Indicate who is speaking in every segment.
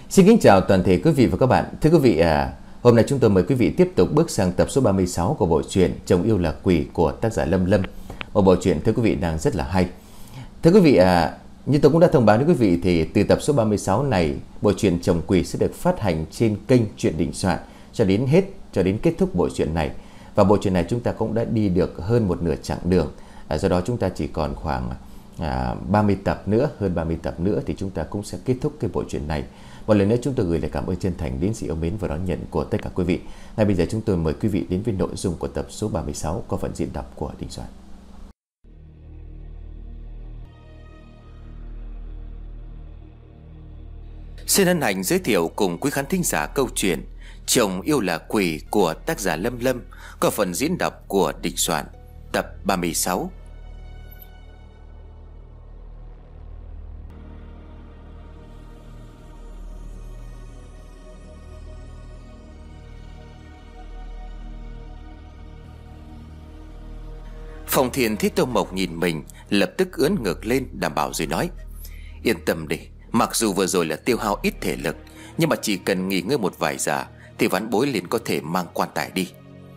Speaker 1: Xin kính chào toàn thể quý vị và các bạn. Thưa quý vị, hôm nay chúng tôi mời quý vị tiếp tục bước sang tập số 36 của bộ truyện Chồng Yêu Là Quỷ của tác giả Lâm Lâm. Một bộ truyện thưa quý vị đang rất là hay. Thưa quý vị, như tôi cũng đã thông báo với quý vị thì từ tập số 36 này, bộ truyện Chồng Quỷ sẽ được phát hành trên kênh Truyện Đình Soạn cho đến kết thúc bộ truyện này. Và bộ truyện này chúng ta cũng đã đi được hơn một nửa chặng đường. Do đó chúng ta chỉ còn khoảng 30 tập nữa, hơn 30 tập nữa thì chúng ta cũng sẽ kết thúc cái bộ truyện này. Một lần nữa chúng tôi gửi lời cảm ơn chân thành đến sự yêu mến và đón nhận của tất cả quý vị. Ngay bây giờ chúng tôi mời quý vị đến với nội dung của tập số 36 có phần diễn đọc của Đình Soạn. Xin hân hạnh giới thiệu cùng quý khán thính giả câu chuyện Chồng Yêu Là Quỷ của tác giả Lâm Lâm có phần diễn đọc của Đình Soạn, tập 36. Phong Thiên thấy Tô Mộc nhìn mình, lập tức ưỡn ngực lên đảm bảo rồi nói: Yên tâm đi, mặc dù vừa rồi là tiêu hao ít thể lực, nhưng mà chỉ cần nghỉ ngơi một vài giờ thì vãn bối liền có thể mang quan tài đi.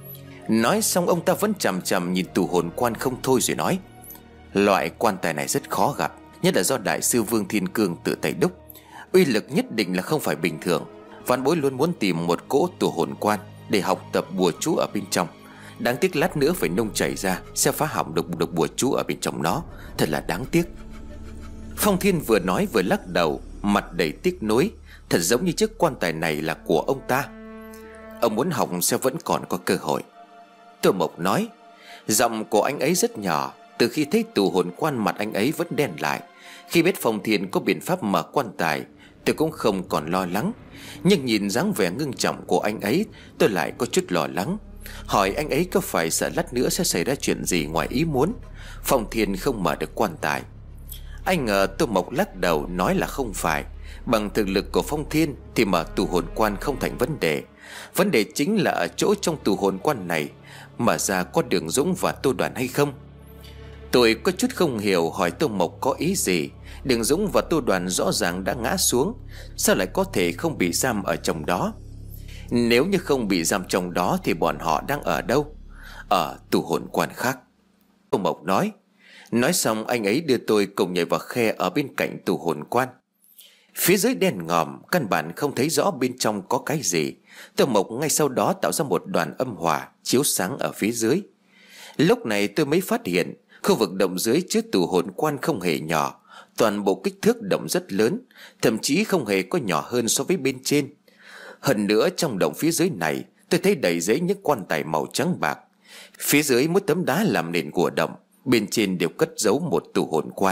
Speaker 1: Nói xong ông ta vẫn chằm chằm nhìn tù hồn quan không thôi rồi nói: Loại quan tài này rất khó gặp, nhất là do đại sư Vương Thiên Cương tự tay đúc, uy lực nhất định là không phải bình thường. Vãn bối luôn muốn tìm một cỗ tù hồn quan để học tập bùa chú ở bên trong. Đáng tiếc lát nữa phải nung chảy ra sẽ phá hỏng được bùa chú ở bên trong nó. Thật là đáng tiếc. Phong Thiên vừa nói vừa lắc đầu, mặt đầy tiếc nuối. Thật giống như chiếc quan tài này là của ông ta. Ông muốn học sẽ vẫn còn có cơ hội. Tô Mộc nói: Giọng của anh ấy rất nhỏ. Từ khi thấy tù hồn quan mặt anh ấy vẫn đen lại. Khi biết Phong Thiên có biện pháp mở quan tài, tôi cũng không còn lo lắng. Nhưng nhìn dáng vẻ ngưng trọng của anh ấy, tôi lại có chút lo lắng. Hỏi anh ấy có phải sợ lát nữa sẽ xảy ra chuyện gì ngoài ý muốn, Phong Thiên không mở được quan tài. Anh ngờ Tô Mộc lắc đầu nói là không phải. Bằng thực lực của Phong Thiên thì mở tù hồn quan không thành vấn đề. Vấn đề chính là ở chỗ trong tù hồn quan này mở ra có Đường Dũng và Tô Đoàn hay không. Tôi có chút không hiểu, hỏi Tô Mộc có ý gì. Đường Dũng và Tô Đoàn rõ ràng đã ngã xuống, sao lại có thể không bị giam ở trong đó? Nếu như không bị giam trong đó thì bọn họ đang ở đâu? Ở tù hồn quan khác, Tô Mộc nói. Nói xong anh ấy đưa tôi cùng nhảy vào khe ở bên cạnh tù hồn quan. Phía dưới đen ngòm, căn bản không thấy rõ bên trong có cái gì. Tô Mộc ngay sau đó tạo ra một đoàn âm hỏa chiếu sáng ở phía dưới. Lúc này tôi mới phát hiện khu vực động dưới chứa tù hồn quan không hề nhỏ. Toàn bộ kích thước động rất lớn, thậm chí không hề có nhỏ hơn so với bên trên. Hơn nữa trong động phía dưới này tôi thấy đầy giấy những quan tài màu trắng bạc. Phía dưới mỗi tấm đá làm nền của động, bên trên đều cất giấu một tù hồn quan.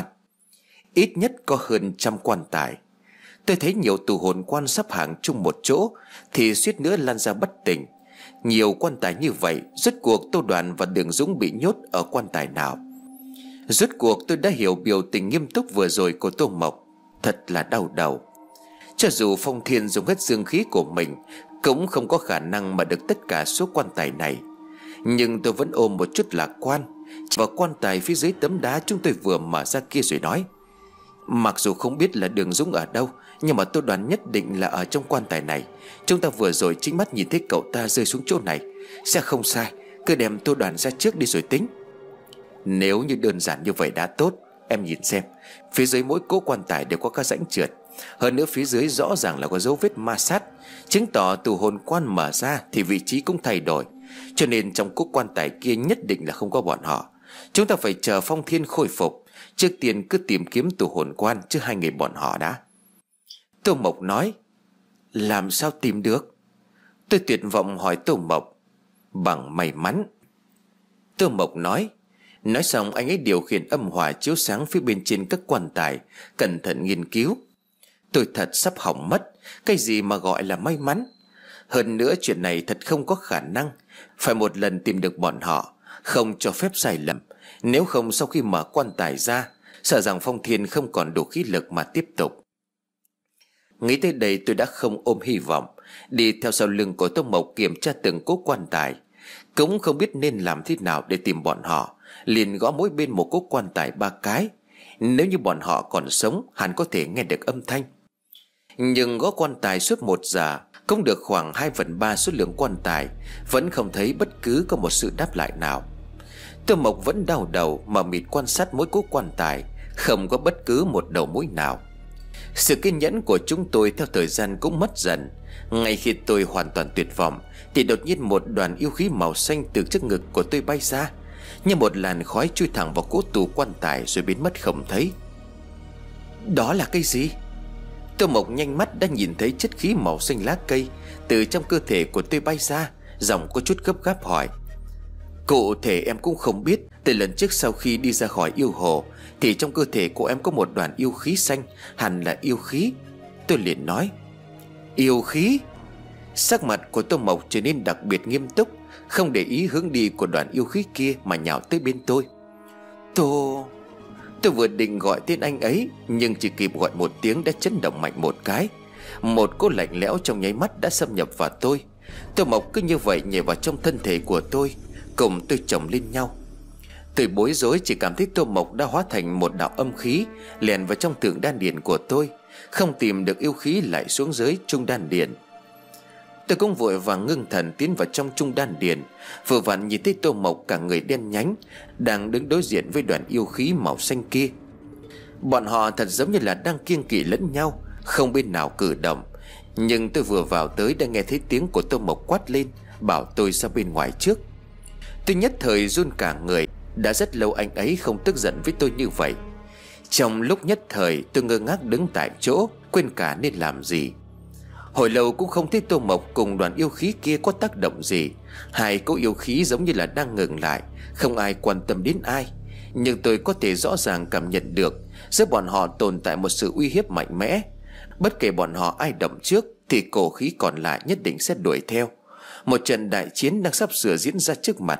Speaker 1: Ít nhất có hơn 100 quan tài. Tôi thấy nhiều tù hồn quan sắp hàng chung một chỗ thì suýt nữa lăn ra bất tỉnh. Nhiều quan tài như vậy, rốt cuộc Tô Đoàn và Đường Dũng bị nhốt ở quan tài nào? Rốt cuộc tôi đã hiểu biểu tình nghiêm túc vừa rồi của Tô Mộc. Thật là đau đầu. Cho dù Phong Thiên dùng hết dương khí của mình cũng không có khả năng mà được tất cả số quan tài này. Nhưng tôi vẫn ôm một chút lạc quan và quan tài phía dưới tấm đá chúng tôi vừa mở ra kia rồi nói: Mặc dù không biết là Đường Dũng ở đâu, nhưng mà tôi đoán nhất định là ở trong quan tài này. Chúng ta vừa rồi chính mắt nhìn thấy cậu ta rơi xuống chỗ này. Sẽ không sai, cứ đem Tô Đoàn ra trước đi rồi tính. Nếu như đơn giản như vậy đã tốt. Em nhìn xem, phía dưới mỗi cỗ quan tài đều có các rãnh trượt. Hơn nữa phía dưới rõ ràng là có dấu vết ma sát, chứng tỏ tù hồn quan mở ra thì vị trí cũng thay đổi. Cho nên trong cỗ quan tài kia nhất định là không có bọn họ. Chúng ta phải chờ Phong Thiên khôi phục. Trước tiên cứ tìm kiếm tù hồn quan chứ hai người bọn họ đã. Tô Mộc nói: Làm sao tìm được? Tôi tuyệt vọng hỏi Tô Mộc. Bằng may mắn, Tô Mộc nói. Nói xong anh ấy điều khiển âm hỏa chiếu sáng phía bên trên các quan tài, cẩn thận nghiên cứu. Tôi thật sắp hỏng mất. Cái gì mà gọi là may mắn? Hơn nữa chuyện này thật không có khả năng. Phải một lần tìm được bọn họ, không cho phép sai lầm. Nếu không sau khi mở quan tài ra, sợ rằng Phong Thiên không còn đủ khí lực mà tiếp tục. Nghĩ tới đây tôi đã không ôm hy vọng, đi theo sau lưng của Tô Mộc kiểm tra từng cố quan tài. Cũng không biết nên làm thế nào để tìm bọn họ, liền gõ mỗi bên một cố quan tài 3 cái. Nếu như bọn họ còn sống, hẳn có thể nghe được âm thanh. Nhưng gõ quan tài suốt 1 giờ, cũng được khoảng 2/3 số lượng quan tài, vẫn không thấy bất cứ có một sự đáp lại nào. Tô Mộc vẫn đau đầu mà mịt quan sát mỗi cố quan tài, không có bất cứ một đầu mối nào. Sự kiên nhẫn của chúng tôi theo thời gian cũng mất dần. Ngay khi tôi hoàn toàn tuyệt vọng thì đột nhiên một đoàn yêu khí màu xanh từ trước ngực của tôi bay ra, như một làn khói chui thẳng vào cố tủ quan tài rồi biến mất không thấy. Đó là cái gì? Tô Mộc nhanh mắt đã nhìn thấy chất khí màu xanh lá cây từ trong cơ thể của tôi bay ra, giọng có chút gấp gáp hỏi. Cụ thể em cũng không biết. Từ lần trước sau khi đi ra khỏi yêu hồ thì trong cơ thể của em có một đoàn yêu khí xanh, hẳn là yêu khí. Tôi liền nói. Yêu khí? Sắc mặt của Tô Mộc trở nên đặc biệt nghiêm túc, không để ý hướng đi của đoàn yêu khí kia mà nhào tới bên tôi. Tôi vừa định gọi tên anh ấy, nhưng chỉ kịp gọi một tiếng đã chấn động mạnh một cái. Một cỗ lạnh lẽo trong nháy mắt đã xâm nhập vào tôi. Tô Mộc cứ như vậy nhảy vào trong thân thể của tôi, cùng tôi chồng lên nhau. Tôi bối rối chỉ cảm thấy Tô Mộc đã hóa thành một đạo âm khí lèn vào trong thượng đan điền của tôi, không tìm được yêu khí lại xuống dưới trung đan điền. Tôi cũng vội vàng ngưng thần tiến vào trong trung đan điền, vừa vặn nhìn thấy Tô Mộc cả người đen nhánh đang đứng đối diện với đoàn yêu khí màu xanh kia. Bọn họ thật giống như là đang kiêng kỵ lẫn nhau, không bên nào cử động. Nhưng tôi vừa vào tới đã nghe thấy tiếng của Tô Mộc quát lên, bảo tôi ra bên ngoài trước. Tôi nhất thời run cả người. Đã rất lâu anh ấy không tức giận với tôi như vậy. Trong lúc nhất thời tôi ngơ ngác đứng tại chỗ, quên cả nên làm gì. Hồi lâu cũng không thấy Tô Mộc cùng đoàn yêu khí kia có tác động gì. Hai cỗ yêu khí giống như là đang ngừng lại, không ai quan tâm đến ai. Nhưng tôi có thể rõ ràng cảm nhận được giữa bọn họ tồn tại một sự uy hiếp mạnh mẽ. Bất kể bọn họ ai động trước thì cổ khí còn lại nhất định sẽ đuổi theo. Một trận đại chiến đang sắp sửa diễn ra trước mặt.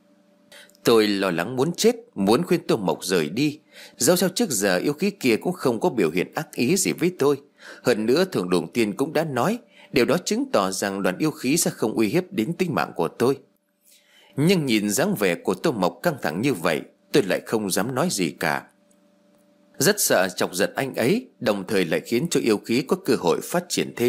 Speaker 1: Tôi lo lắng muốn chết, muốn khuyên Tô Mộc rời đi. Dẫu sao trước giờ yêu khí kia cũng không có biểu hiện ác ý gì với tôi. Hơn nữa Thượng Đồn Tiên cũng đã nói, điều đó chứng tỏ rằng đoàn yêu khí sẽ không uy hiếp đến tính mạng của tôi. Nhưng nhìn dáng vẻ của Tô Mộc căng thẳng như vậy, tôi lại không dám nói gì cả. Rất sợ chọc giận anh ấy, đồng thời lại khiến cho yêu khí có cơ hội phát triển thêm.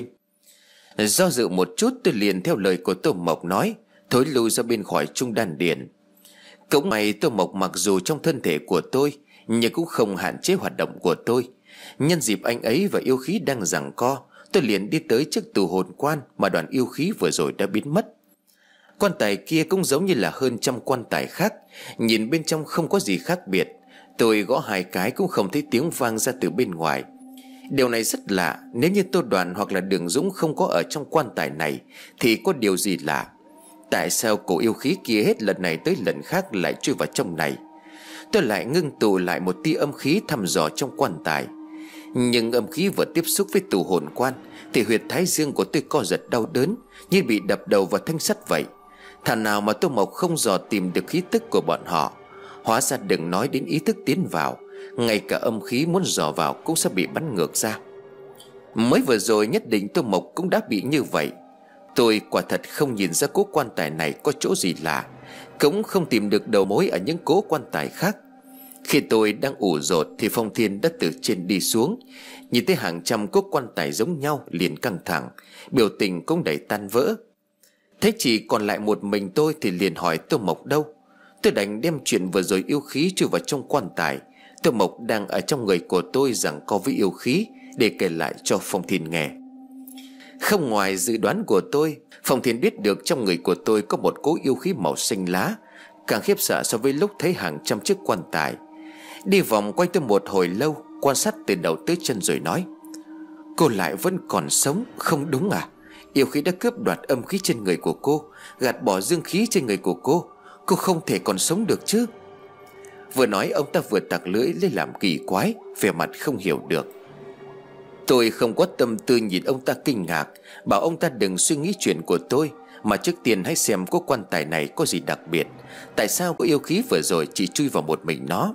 Speaker 1: Do dự một chút, tôi liền theo lời của Tô Mộc nói, thối lui ra bên khỏi trung đan điền. Cũng may Tô Mộc mặc dù trong thân thể của tôi, nhưng cũng không hạn chế hoạt động của tôi. Nhân dịp anh ấy và yêu khí đang giằng co, tôi liền đi tới trước tù hồn quan mà đoàn yêu khí vừa rồi đã biến mất. Quan tài kia cũng giống như là hơn trăm quan tài khác, nhìn bên trong không có gì khác biệt. Tôi gõ 2 cái cũng không thấy tiếng vang ra từ bên ngoài. Điều này rất lạ. Nếu như Tô Đoàn hoặc là Đường Dũng không có ở trong quan tài này thì có điều gì lạ. Tại sao cổ yêu khí kia hết lần này tới lần khác lại chui vào trong này? Tôi lại ngưng tụ lại một tia âm khí thăm dò trong quan tài. Nhưng âm khí vừa tiếp xúc với tù hồn quan thì huyệt thái dương của tôi co giật đau đớn, như bị đập đầu vào thanh sắt vậy. Thà nào mà Tô Mộc không dò tìm được khí tức của bọn họ. Hóa ra đừng nói đến ý thức tiến vào, ngay cả âm khí muốn dò vào cũng sẽ bị bắn ngược ra. Mới vừa rồi nhất định Tô Mộc cũng đã bị như vậy. Tôi quả thật không nhìn ra cố quan tài này có chỗ gì lạ, cũng không tìm được đầu mối ở những cố quan tài khác. Khi tôi đang ủ rột thì Phong Thiên đã từ trên đi xuống, nhìn thấy hàng trăm cố quan tài giống nhau liền căng thẳng, biểu tình cũng đầy tan vỡ. Thế chỉ còn lại một mình tôi thì liền hỏi Tô Mộc đâu. Tôi đành đem chuyện vừa rồi yêu khí chui vào trong quan tài, Tô Mộc đang ở trong người của tôi giằng co với yêu khí, để kể lại cho Phong Thiên nghe. Không ngoài dự đoán của tôi, Phong Thiên biết được trong người của tôi có một cỗ yêu khí màu xanh lá, càng khiếp sợ so với lúc thấy hàng trăm chiếc quan tài. Đi vòng quanh tôi một hồi lâu, quan sát từ đầu tới chân rồi nói: Cô lại vẫn còn sống, không đúng à? Yêu khí đã cướp đoạt âm khí trên người của cô, gạt bỏ dương khí trên người của cô. Cô không thể còn sống được chứ? Vừa nói ông ta vừa tặc lưỡi lên làm kỳ quái, vẻ mặt không hiểu được. Tôi không có tâm tư nhìn ông ta kinh ngạc, bảo ông ta đừng suy nghĩ chuyện của tôi, mà trước tiên hãy xem có quan tài này có gì đặc biệt. Tại sao có yêu khí vừa rồi chỉ chui vào một mình nó?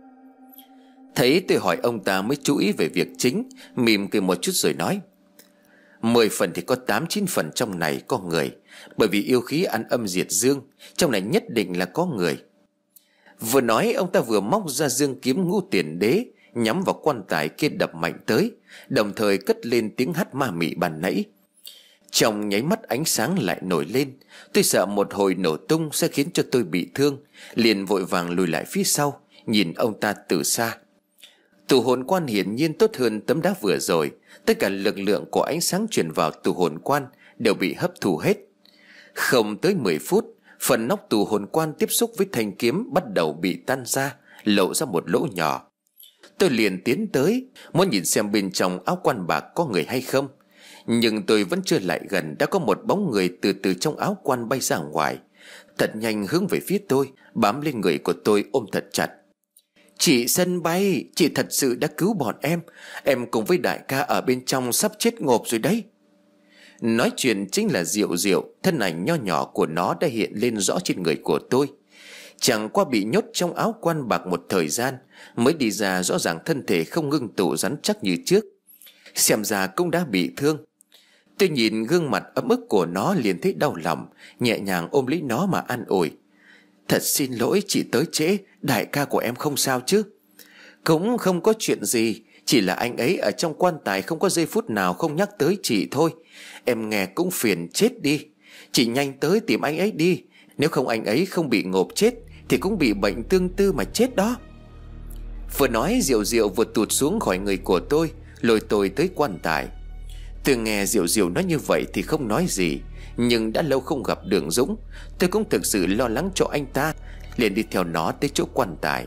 Speaker 1: Thấy tôi hỏi ông ta mới chú ý về việc chính, mỉm cười một chút rồi nói: 10 phần thì có 8-9 phần trong này có người. Bởi vì yêu khí ăn âm diệt dương, trong này nhất định là có người. Vừa nói ông ta vừa móc ra dương kiếm Ngũ Tiền Đế, nhắm vào quan tài kia đập mạnh tới, đồng thời cất lên tiếng hát ma mị ban nãy. Trong nháy mắt ánh sáng lại nổi lên. Tôi sợ một hồi nổ tung sẽ khiến cho tôi bị thương, liền vội vàng lùi lại phía sau, nhìn ông ta từ xa. Tù hồn quan hiển nhiên tốt hơn tấm đá vừa rồi. Tất cả lực lượng của ánh sáng truyền vào tù hồn quan đều bị hấp thụ hết. Không tới 10 phút, phần nóc tù hồn quan tiếp xúc với thanh kiếm bắt đầu bị tan ra, lộ ra một lỗ nhỏ. Tôi liền tiến tới, muốn nhìn xem bên trong áo quan bạc có người hay không. Nhưng tôi vẫn chưa lại gần, đã có một bóng người từ trong áo quan bay ra ngoài, thật nhanh hướng về phía tôi, bám lên người của tôi ôm thật chặt. Chị Sân Bay, chị thật sự đã cứu bọn em cùng với đại ca ở bên trong sắp chết ngộp rồi đấy. Nói chuyện chính là Diệu Diệu, thân ảnh nho nhỏ của nó đã hiện lên rõ trên người của tôi. Chẳng qua bị nhốt trong áo quan bạc một thời gian, mới đi ra rõ ràng thân thể không ngưng tụ rắn chắc như trước. Xem ra cũng đã bị thương. Tôi nhìn gương mặt ấm ức của nó liền thấy đau lòng, nhẹ nhàng ôm lấy nó mà an ủi. Thật xin lỗi chị tới trễ, đại ca của em không sao chứ? Cũng không có chuyện gì, chỉ là anh ấy ở trong quan tài không có giây phút nào không nhắc tới chị thôi. Em nghe cũng phiền chết đi. Chị nhanh tới tìm anh ấy đi, nếu không anh ấy không bị ngộp chết thì cũng bị bệnh tương tư mà chết đó. Vừa nói Diệu Diệu vừa tụt xuống khỏi người của tôi, lôi tôi tới quan tài. Tôi nghe Diệu Diệu nói như vậy thì không nói gì, nhưng đã lâu không gặp Đường Dũng, tôi cũng thực sự lo lắng cho anh ta, liền đi theo nó tới chỗ quan tài.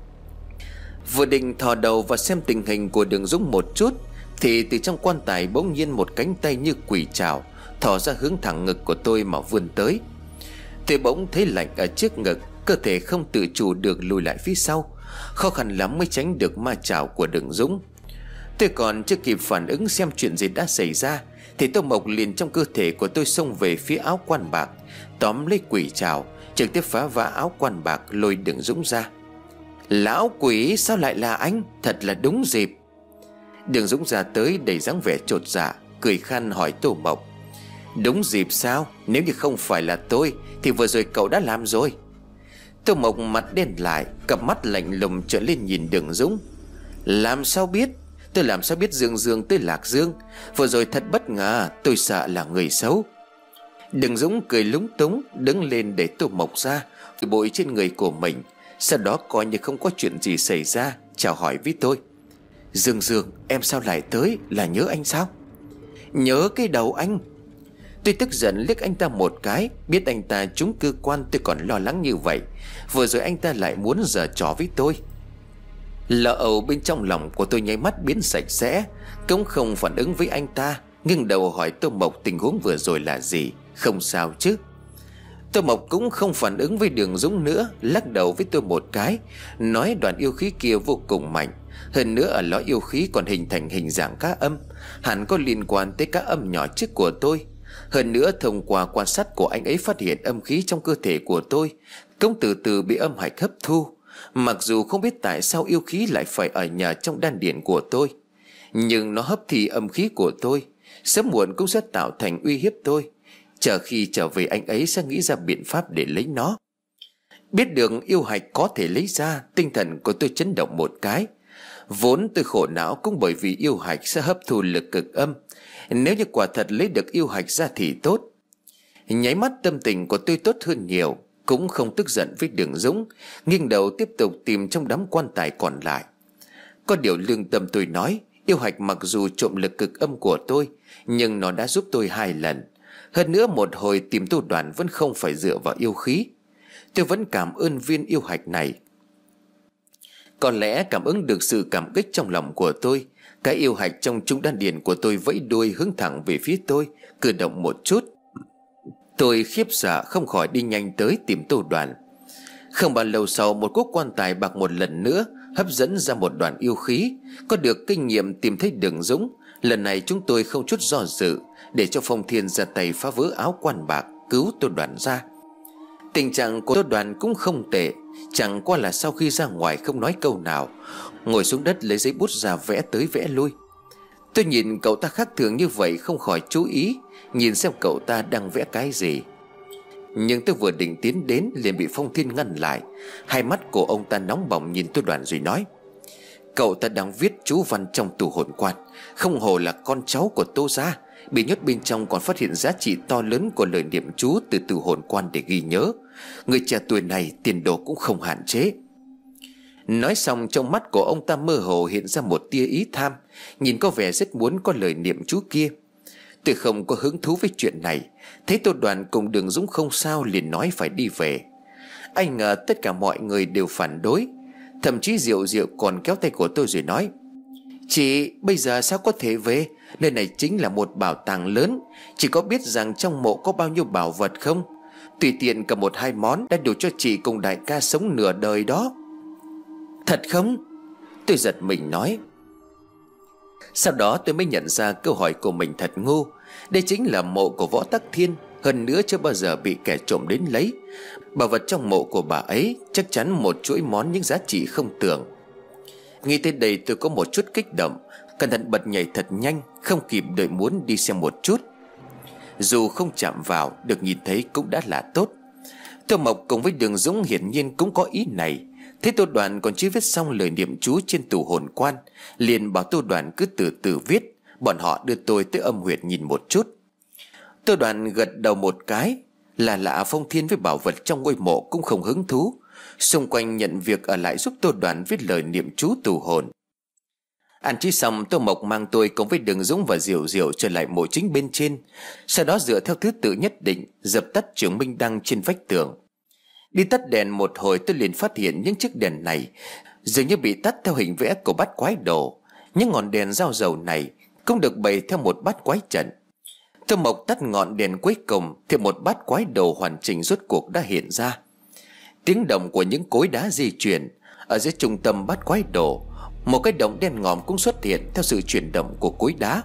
Speaker 1: Vừa định thò đầu và xem tình hình của Đường Dũng một chút, thì từ trong quan tài bỗng nhiên một cánh tay như quỷ trảo thò ra hướng thẳng ngực của tôi mà vươn tới. Tôi bỗng thấy lạnh ở trước ngực, cơ thể không tự chủ được lùi lại phía sau, khó khăn lắm mới tránh được ma chảo của Đường Dũng. Tôi còn chưa kịp phản ứng xem chuyện gì đã xảy ra, thì Tô Mộc liền trong cơ thể của tôi xông về phía áo quan bạc, tóm lấy quỷ trảo, trực tiếp phá vỡ áo quan bạc lôi Đường Dũng ra. Lão quỷ, sao lại là anh? Thật là đúng dịp. Đường Dũng ra tới đầy dáng vẻ chột dạ, cười khan hỏi Tô Mộc. Đúng dịp sao? Nếu như không phải là tôi thì vừa rồi cậu đã làm rồi. Tô Mộc mặt đen lại, cặp mắt lạnh lùng trợn lên nhìn Đường Dũng. Làm sao biết? Tôi làm sao biết Dương Dương tới Lạc Dương? Vừa rồi thật bất ngờ, tôi sợ là người xấu. Đường Dũng cười lúng túng, đứng lên để Tô Mộc ra, bội trên người của mình. Sau đó coi như không có chuyện gì xảy ra, chào hỏi với tôi. Dương Dương, em sao lại tới? Là nhớ anh sao? Nhớ cái đầu anh. Tôi tức giận liếc anh ta một cái, biết anh ta trúng cơ quan tôi còn lo lắng như vậy. Vừa rồi anh ta lại muốn giở trò với tôi. Lỡ ầu bên trong lòng của tôi nháy mắt biến sạch sẽ, cũng không phản ứng với anh ta, ngưng đầu hỏi Tô Mộc tình huống vừa rồi là gì, không sao chứ? Tô Mộc cũng không phản ứng với Đường Dũng nữa, lắc đầu với tôi một cái, nói đoạn yêu khí kia vô cùng mạnh. Hơn nữa ở lõi yêu khí còn hình thành hình dạng cá âm, hẳn có liên quan tới cá âm nhỏ trước của tôi. Hơn nữa thông qua quan sát của anh ấy phát hiện âm khí trong cơ thể của tôi cũng từ từ bị âm hạch hấp thu. Mặc dù không biết tại sao yêu khí lại phải ở nhờ trong đan điền của tôi, nhưng nó hấp thì âm khí của tôi, sớm muộn cũng sẽ tạo thành uy hiếp tôi. Chờ khi trở về anh ấy sẽ nghĩ ra biện pháp để lấy nó. Biết được yêu hạch có thể lấy ra, tinh thần của tôi chấn động một cái. Vốn tôi khổ não cũng bởi vì yêu hạch sẽ hấp thu lực cực âm. Nếu như quả thật lấy được yêu hạch ra thì tốt. Nháy mắt tâm tình của tôi tốt hơn nhiều, cũng không tức giận với Đường Dũng, nghiêng đầu tiếp tục tìm trong đám quan tài còn lại. Có điều lương tâm tôi nói, yêu hạch mặc dù trộm lực cực âm của tôi, nhưng nó đã giúp tôi 2 lần. Hơn nữa một hồi tìm tu đoàn vẫn không phải dựa vào yêu khí. Tôi vẫn cảm ơn viên yêu hạch này. Có lẽ cảm ứng được sự cảm kích trong lòng của tôi, cái yêu hạch trong trung đan điền của tôi vẫy đuôi hướng thẳng về phía tôi, cử động một chút. Tôi khiếp sợ không khỏi đi nhanh tới tìm tu đoàn. Không bao lâu sau, một cuốc quan tài bạc một lần nữa hấp dẫn ra một đoàn yêu khí. Có được kinh nghiệm tìm thấy Đường Dũng, lần này chúng tôi không chút do dự, để cho Phong Thiên ra tay phá vỡ áo quan bạc, cứu Tô Đoàn ra. Tình trạng của Tô Đoàn cũng không tệ, chẳng qua là sau khi ra ngoài không nói câu nào, ngồi xuống đất lấy giấy bút ra vẽ tới vẽ lui. Tôi nhìn cậu ta khác thường như vậy không khỏi chú ý, nhìn xem cậu ta đang vẽ cái gì. Nhưng tôi vừa định tiến đến liền bị Phong Thiên ngăn lại. Hai mắt của ông ta nóng bỏng nhìn Tô Đoàn rồi nói: Cậu ta đang viết chú văn trong tù hồn quan. Không hổ là con cháu của Tô gia. Bị nhốt bên trong còn phát hiện giá trị to lớn của lời niệm chú từ tù hồn quan để ghi nhớ. Người trẻ tuổi này tiền đồ cũng không hạn chế. Nói xong, trong mắt của ông ta mơ hồ hiện ra một tia ý tham, nhìn có vẻ rất muốn có lời niệm chú kia. Tôi không có hứng thú với chuyện này. Thấy Tô Đoàn cùng Đường Dũng không sao, liền nói phải đi về. Anh ngờ tất cả mọi người đều phản đối. Thậm chí Diệu Diệu còn kéo tay của tôi rồi nói: Chị bây giờ sao có thể về? Nơi này chính là một bảo tàng lớn. Chị có biết rằng trong mộ có bao nhiêu bảo vật không? Tùy tiện cầm 1-2 món đã đủ cho chị cùng đại ca sống nửa đời đó. Thật không? Tôi giật mình nói. Sau đó tôi mới nhận ra câu hỏi của mình thật ngu. Đây chính là mộ của Võ Tắc Thiên. Hơn nữa chưa bao giờ bị kẻ trộm đến lấy. Bảo vật trong mộ của bà ấy chắc chắn một chuỗi món những giá trị không tưởng. Nghĩ tới đây tôi có một chút kích động, cẩn thận bật nhảy thật nhanh, không kịp đợi muốn đi xem một chút. Dù không chạm vào, được nhìn thấy cũng đã là tốt. Tô Mộc cùng với Đường Dũng hiển nhiên cũng có ý này. Thế Tô Đoàn còn chưa viết xong lời niệm chú trên tù hồn quan, liền bảo Tô Đoàn cứ từ từ viết. Bọn họ đưa tôi tới âm huyệt nhìn một chút. Tô Đoàn gật đầu một cái. Là lạ, Phong Thiên với bảo vật trong ngôi mộ cũng không hứng thú. Xung quanh nhận việc ở lại giúp Tô Đoàn viết lời niệm chú tù hồn. Ăn chí xong, Tô Mộc mang tôi cùng với Đường Dũng và Diệu Diệu trở lại mộ chính bên trên. Sau đó dựa theo thứ tự nhất định dập tắt trường minh đăng trên vách tường. Đi tắt đèn một hồi, tôi liền phát hiện những chiếc đèn này dường như bị tắt theo hình vẽ của bát quái đồ. Những ngọn đèn dao dầu này cũng được bày theo một bát quái trận. Tô Mộc tắt ngọn đèn cuối cùng thì một bát quái đồ hoàn chỉnh rốt cuộc đã hiện ra. Tiếng động của những cối đá di chuyển. Ở dưới trung tâm bát quái đồ, một cái động đen ngòm cũng xuất hiện theo sự chuyển động của cối đá.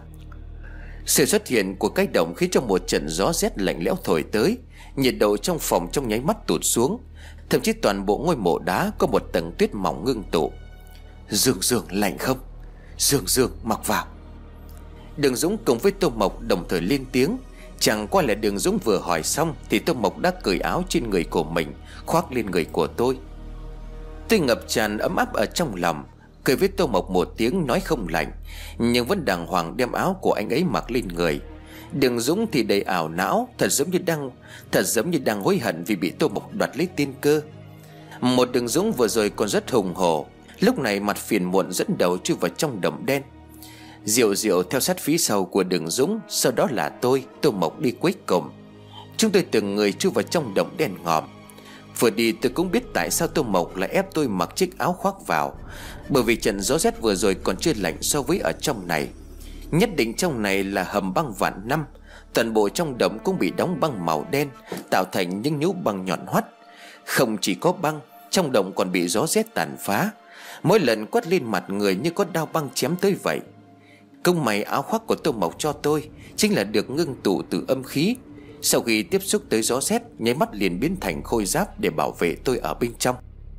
Speaker 1: Sự xuất hiện của cái động khiến cho một trận gió rét lạnh lẽo thổi tới. Nhiệt độ trong phòng trong nháy mắt tụt xuống. Thậm chí toàn bộ ngôi mộ đá có một tầng tuyết mỏng ngưng tụ. Dương Dương lạnh không? Dương Dương mặc vào. Đường Dũng cùng với Tô Mộc đồng thời lên tiếng. Chẳng qua là Đường Dũng vừa hỏi xong thì Tô Mộc đã cởi áo trên người của mình khoác lên người của tôi. Tôi ngập tràn ấm áp ở trong lòng, cười với Tô Mộc một tiếng nói không lạnh, nhưng vẫn đàng hoàng đem áo của anh ấy mặc lên người. Đường Dũng thì đầy ảo não, thật giống như đang hối hận vì bị Tô Mộc đoạt lấy tiên cơ. Một Đường Dũng vừa rồi còn rất hùng hổ, lúc này mặt phiền muộn dẫn đầu chui vào trong đầm đen. Diệu Diệu theo sát phía sau của Đường Dũng, sau đó là tôi, Tô Mộc đi cuối cùng. Chúng tôi từng người chui vào trong động đen ngòm. Vừa đi tôi cũng biết tại sao Tô Mộc lại ép tôi mặc chiếc áo khoác vào. Bởi vì trận gió rét vừa rồi còn chưa lạnh so với ở trong này. Nhất định trong này là hầm băng vạn năm. Toàn bộ trong động cũng bị đóng băng màu đen, tạo thành những nhũ băng nhọn hoắt. Không chỉ có băng, trong động còn bị gió rét tàn phá. Mỗi lần quất lên mặt người như có đao băng chém tới vậy. Công may áo khoác của Tô Mộc cho tôi chính là được ngưng tụ từ âm khí. Sau khi tiếp xúc tới gió rét, nháy mắt liền biến thành khôi giáp để bảo vệ tôi ở bên trong.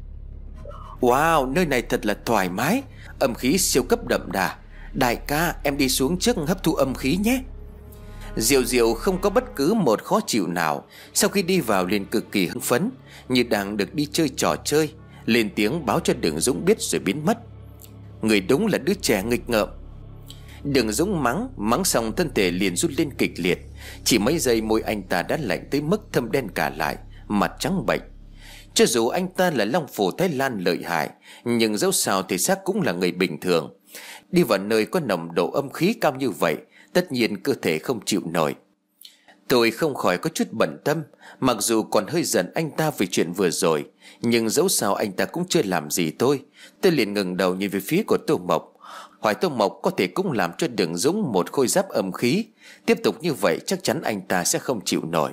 Speaker 1: Wow, nơi này thật là thoải mái. Âm khí siêu cấp đậm đà. Đại ca, em đi xuống trước hấp thu âm khí nhé. Diệu Diệu không có bất cứ một khó chịu nào. Sau khi đi vào liền cực kỳ hưng phấn, như đang được đi chơi trò chơi. Lên tiếng báo cho Đường Dũng biết rồi biến mất. Người đúng là đứa trẻ nghịch ngợm. Đường Dũng mắng xong thân thể liền run lên kịch liệt. Chỉ mấy giây môi anh ta đã lạnh tới mức thâm đen cả lại, mặt trắng bệch. Cho dù anh ta là Long Phù Thái Lan lợi hại, nhưng dẫu sao thì xác cũng là người bình thường. Đi vào nơi có nồng độ âm khí cao như vậy, tất nhiên cơ thể không chịu nổi. Tôi không khỏi có chút bận tâm. Mặc dù còn hơi giận anh ta vì chuyện vừa rồi, nhưng dẫu sao anh ta cũng chưa làm gì tôi. Tôi liền ngẩng đầu nhìn về phía của Tô Mộc, hỏi Tô Mộc có thể cũng làm cho Đường Dũng một khôi giáp âm khí. Tiếp tục như vậy chắc chắn anh ta sẽ không chịu nổi.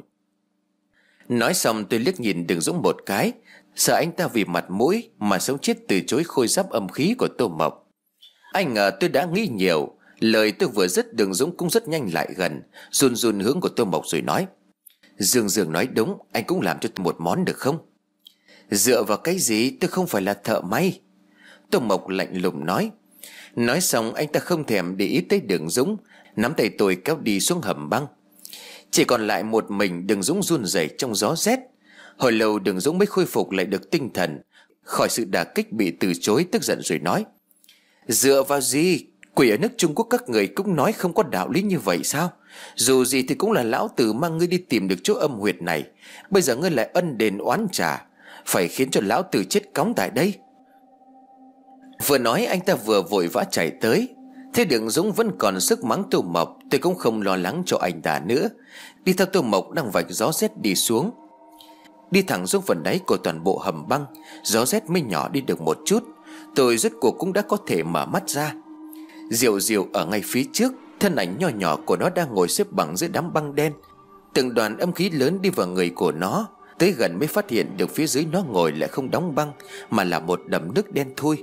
Speaker 1: Nói xong tôi liếc nhìn Đường Dũng một cái, sợ anh ta vì mặt mũi mà sống chết từ chối khôi giáp âm khí của Tô Mộc. Anh ngờ tôi đã nghĩ nhiều. Lời tôi vừa dứt, Đường Dũng cũng rất nhanh lại gần, run run hướng của Tô Mộc rồi nói: Dương Dương nói đúng, anh cũng làm cho tôi một món được không? Dựa vào cái gì? Tôi không phải là thợ may. Tô Mộc lạnh lùng nói. Nói xong anh ta không thèm để ý tới Đường Dũng, nắm tay tôi kéo đi xuống hầm băng. Chỉ còn lại một mình Đường Dũng run rẩy trong gió rét. Hồi lâu Đường Dũng mới khôi phục lại được tinh thần khỏi sự đả kích bị từ chối, tức giận rồi nói: Dựa vào gì? Quỷ ở nước Trung Quốc các người cũng nói không có đạo lý như vậy sao? Dù gì thì cũng là lão tử mang ngươi đi tìm được chỗ âm huyệt này. Bây giờ ngươi lại ân đền oán trả, phải khiến cho lão tử chết cóng tại đây. Vừa nói anh ta vừa vội vã chạy tới. Thế Đường Dũng vẫn còn sức mắng Tô Mộc, tôi cũng không lo lắng cho anh ta nữa. Đi theo Tô Mộc đang vạch gió rét đi xuống. Đi thẳng xuống phần đáy của toàn bộ hầm băng, gió rét mới nhỏ đi được một chút. Tôi rốt cuộc cũng đã có thể mở mắt ra. Diệu Diệu ở ngay phía trước, thân ảnh nho nhỏ của nó đang ngồi xếp bằng dưới đám băng đen. Từng đoàn âm khí lớn đi vào người của nó. Tới gần mới phát hiện được phía dưới nó ngồi lại không đóng băng, mà là một đầm nước đen thui.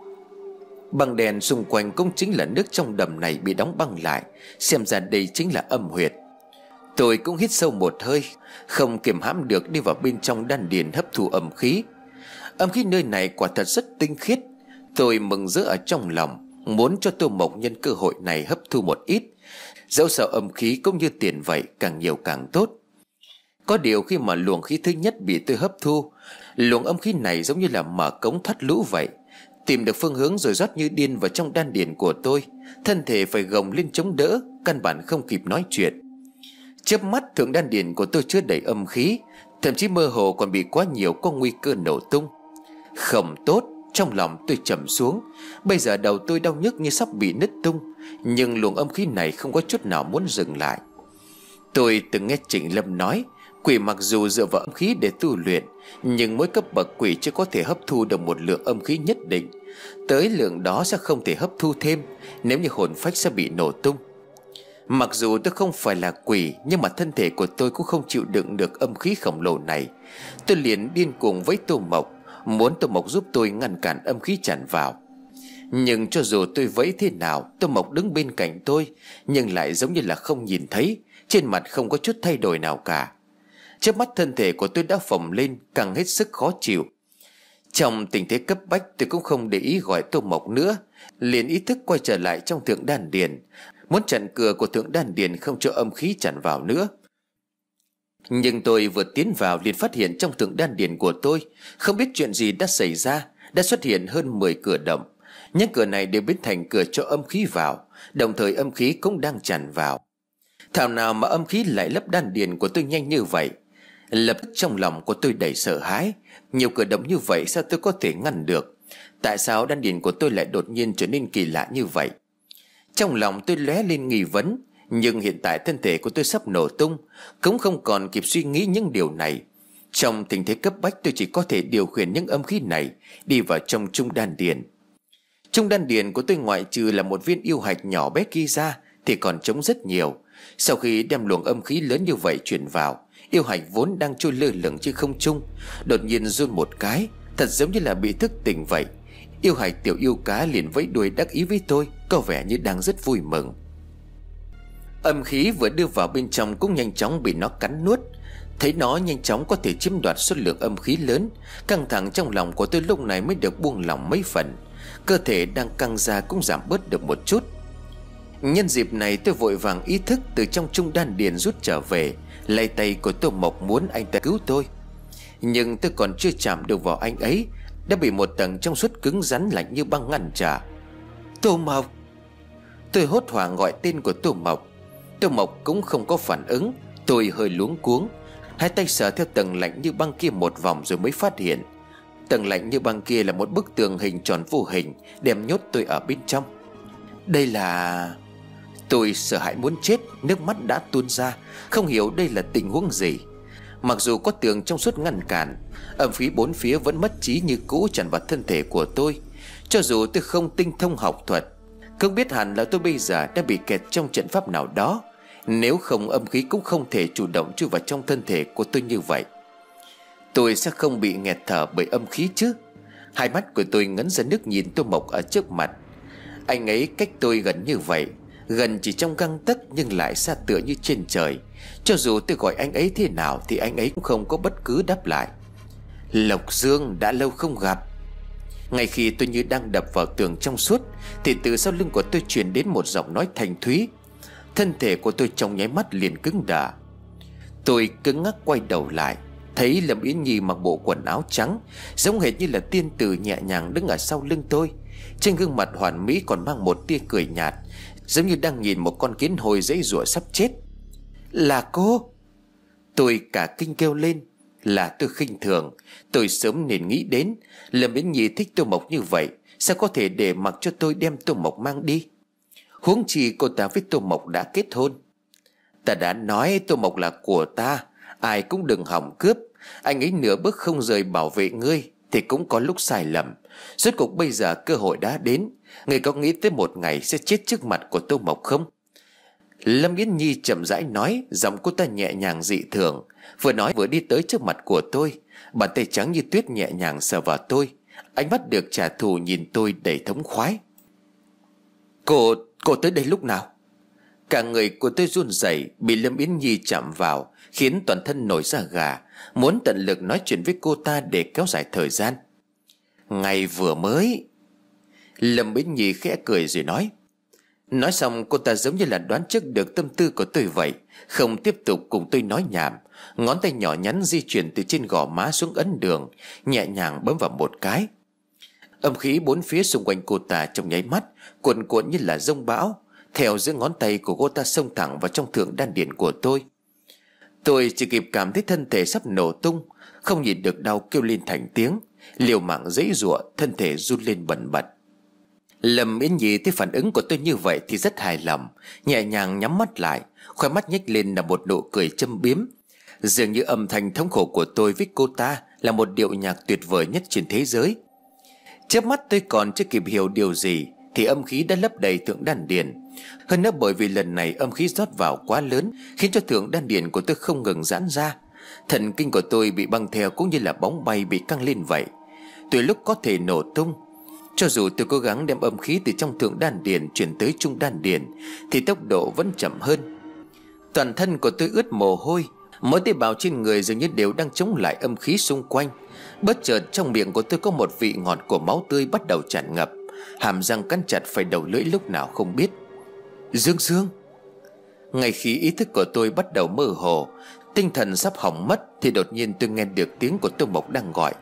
Speaker 1: Băng đèn xung quanh cũng chính là nước trong đầm này bị đóng băng lại. Xem ra đây chính là âm huyệt. Tôi cũng hít sâu một hơi, không kiềm hãm được đi vào bên trong đan điền hấp thu âm khí. Âm khí nơi này quả thật rất tinh khiết. Tôi mừng rỡ ở trong lòng, muốn cho Tô Mộc nhân cơ hội này hấp thu một ít. Dẫu sao âm khí cũng như tiền vậy, càng nhiều càng tốt. Có điều khi mà luồng khí thứ nhất bị tôi hấp thu, luồng âm khí này giống như là mở cống thoát lũ vậy, tìm được phương hướng rồi rót như điên vào trong đan điền của tôi. Thân thể phải gồng lên chống đỡ, căn bản không kịp nói chuyện. Chớp mắt thượng đan điền của tôi chứa đầy âm khí, thậm chí mơ hồ còn bị quá nhiều, có nguy cơ nổ tung. Không tốt. Trong lòng tôi trầm xuống. Bây giờ đầu tôi đau nhức như sắp bị nứt tung, nhưng luồng âm khí này không có chút nào muốn dừng lại. Tôi từng nghe Trịnh Lâm nói, quỷ mặc dù dựa vào âm khí để tu luyện, nhưng mỗi cấp bậc quỷ chỉ có thể hấp thu được một lượng âm khí nhất định. Tới lượng đó sẽ không thể hấp thu thêm, nếu như hồn phách sẽ bị nổ tung. Mặc dù tôi không phải là quỷ, nhưng mà thân thể của tôi cũng không chịu đựng được âm khí khổng lồ này. Tôi liền điên cuồng với Tô Mộc, muốn Tô Mộc giúp tôi ngăn cản âm khí tràn vào. Nhưng cho dù tôi vẫy thế nào, Tô Mộc đứng bên cạnh tôi, nhưng lại giống như là không nhìn thấy, trên mặt không có chút thay đổi nào cả. Chớp mắt thân thể của tôi đã phồng lên, càng hết sức khó chịu. Trong tình thế cấp bách, tôi cũng không để ý gọi Tô Mộc nữa, liền ý thức quay trở lại trong thượng đan điền, muốn chặn cửa của thượng đan điền không cho âm khí tràn vào nữa. Nhưng tôi vừa tiến vào liền phát hiện trong thượng đan điền của tôi không biết chuyện gì đã xảy ra, đã xuất hiện hơn 10 cửa động. Những cửa này đều biến thành cửa cho âm khí vào, đồng thời âm khí cũng đang tràn vào. Thảo nào mà âm khí lại lấp đan điền của tôi nhanh như vậy. Lập tức trong lòng của tôi đầy sợ hãi. Nhiều cửa động như vậy sao tôi có thể ngăn được? Tại sao đan điền của tôi lại đột nhiên trở nên kỳ lạ như vậy? Trong lòng tôi lóe lên nghi vấn. Nhưng hiện tại thân thể của tôi sắp nổ tung, cũng không còn kịp suy nghĩ những điều này. Trong tình thế cấp bách, tôi chỉ có thể điều khiển những âm khí này đi vào trong trung đan điền. Trung đan điền của tôi ngoại trừ là một viên yêu hạch nhỏ bé kia ra thì còn trống rất nhiều. Sau khi đem luồng âm khí lớn như vậy chuyển vào, yêu hạch vốn đang trôi lơ lửng trên không trung đột nhiên run một cái, thật giống như là bị thức tỉnh vậy. Yêu hạch tiểu yêu cá liền vẫy đuôi đắc ý với tôi, có vẻ như đang rất vui mừng. Âm khí vừa đưa vào bên trong cũng nhanh chóng bị nó cắn nuốt. Thấy nó nhanh chóng có thể chiếm đoạt số lượng âm khí lớn, căng thẳng trong lòng của tôi lúc này mới được buông lỏng mấy phần. Cơ thể đang căng ra cũng giảm bớt được một chút. Nhân dịp này tôi vội vàng ý thức từ trong trung đan điền rút trở về, lay tay của Tô Mộc muốn anh ta cứu tôi. Nhưng tôi còn chưa chạm được vào anh ấy đã bị một tầng trong suốt cứng rắn lạnh như băng ngăn trả. Tô Mộc! Tôi hốt hoảng gọi tên của Tô Mộc. Tô Mộc cũng không có phản ứng. Tôi hơi luống cuống, hai tay sờ theo tầng lạnh như băng kia một vòng rồi mới phát hiện tầng lạnh như băng kia là một bức tường hình tròn vô hình đem nhốt tôi ở bên trong. Đây là... Tôi sợ hãi muốn chết, nước mắt đã tuôn ra, không hiểu đây là tình huống gì. Mặc dù có tường trong suốt ngăn cản, âm khí bốn phía vẫn mất trí như cũ tràn vào thân thể của tôi. Cho dù tôi không tinh thông học thuật, không biết hẳn là tôi bây giờ đã bị kẹt trong trận pháp nào đó. Nếu không âm khí cũng không thể chủ động chui vào trong thân thể của tôi như vậy. Tôi sẽ không bị nghẹt thở bởi âm khí chứ? Hai mắt của tôi ngấn ra nước nhìn Tô Mộc ở trước mặt. Anh ấy cách tôi gần như vậy, gần chỉ trong gang tấc nhưng lại xa tựa như trên trời. Cho dù tôi gọi anh ấy thế nào thì anh ấy cũng không có bất cứ đáp lại. Lộc Dương, đã lâu không gặp. Ngay khi tôi như đang đập vào tường trong suốt thì từ sau lưng của tôi truyền đến một giọng nói thanh thúy. Thân thể của tôi trong nháy mắt liền cứng đờ. Tôi cứng ngắc quay đầu lại, thấy Lâm Yến Nhi mặc bộ quần áo trắng, giống hệt như là tiên tử nhẹ nhàng đứng ở sau lưng tôi. Trên gương mặt hoàn mỹ còn mang một tia cười nhạt, giống như đang nhìn một con kiến hôi giãy giụa sắp chết. Là cô? Tôi cả kinh kêu lên. Là tôi khinh thường. Tôi sớm nên nghĩ đến. Lâm Yến Nhi thích Tô Mộc như vậy, sao có thể để mặc cho tôi đem Tô Mộc mang đi? Huống chi cô ta với Tô Mộc đã kết hôn. Ta đã nói Tô Mộc là của ta, ai cũng đừng hòng cướp. Anh ấy nửa bước không rời bảo vệ ngươi thì cũng có lúc sai lầm. Rốt cuộc bây giờ cơ hội đã đến. Ngươi có nghĩ tới một ngày sẽ chết trước mặt của Tô Mộc không? Lâm Yến Nhi chậm rãi nói, giọng cô ta nhẹ nhàng dị thường. Vừa nói vừa đi tới trước mặt của tôi, bàn tay trắng như tuyết nhẹ nhàng sờ vào tôi. Ánh mắt được trả thù nhìn tôi đầy thống khoái. Cô tới đây lúc nào? Cả người của tôi run rẩy, bị Lâm Yến Nhi chạm vào khiến toàn thân nổi da gà, muốn tận lực nói chuyện với cô ta để kéo dài thời gian. Ngày vừa mới. Lâm Yến Nhi khẽ cười rồi nói. Nói xong cô ta giống như là đoán trước được tâm tư của tôi vậy, không tiếp tục cùng tôi nói nhảm. Ngón tay nhỏ nhắn di chuyển từ trên gò má xuống ấn đường, nhẹ nhàng bấm vào một cái. Âm khí bốn phía xung quanh cô ta trong nháy mắt cuồn cuộn như là giông bão, theo giữa ngón tay của cô ta xông thẳng vào trong thượng đan điền của tôi. Tôi chỉ kịp cảm thấy thân thể sắp nổ tung, không nhịn được đau kêu lên thành tiếng, liều mạng giãy giụa, thân thể run lên bần bật. Lâm Yến Nhi thấy phản ứng của tôi như vậy thì rất hài lòng, nhẹ nhàng nhắm mắt lại, khóe mắt nhếch lên là một nụ cười châm biếm. Dường như âm thanh thống khổ của tôi với cô ta là một điệu nhạc tuyệt vời nhất trên thế giới. Chớp mắt tôi còn chưa kịp hiểu điều gì thì âm khí đã lấp đầy thượng đan điền. Hơn nữa bởi vì lần này âm khí rót vào quá lớn, khiến cho thượng đan điền của tôi không ngừng giãn ra. Thần kinh của tôi bị băng theo cũng như là bóng bay bị căng lên vậy, từ lúc có thể nổ tung. Cho dù tôi cố gắng đem âm khí từ trong thượng đan điền chuyển tới trung đan điền thì tốc độ vẫn chậm hơn. Toàn thân của tôi ướt mồ hôi, mỗi tế bào trên người dường như đều đang chống lại âm khí xung quanh. Bất chợt trong miệng của tôi có một vị ngọt của máu tươi bắt đầu tràn ngập, hàm răng cắn chặt phải đầu lưỡi lúc nào không biết. Dương Dương. Ngay khi ý thức của tôi bắt đầu mơ hồ, tinh thần sắp hỏng mất thì đột nhiên tôi nghe được tiếng của Tô Mộc đang gọi.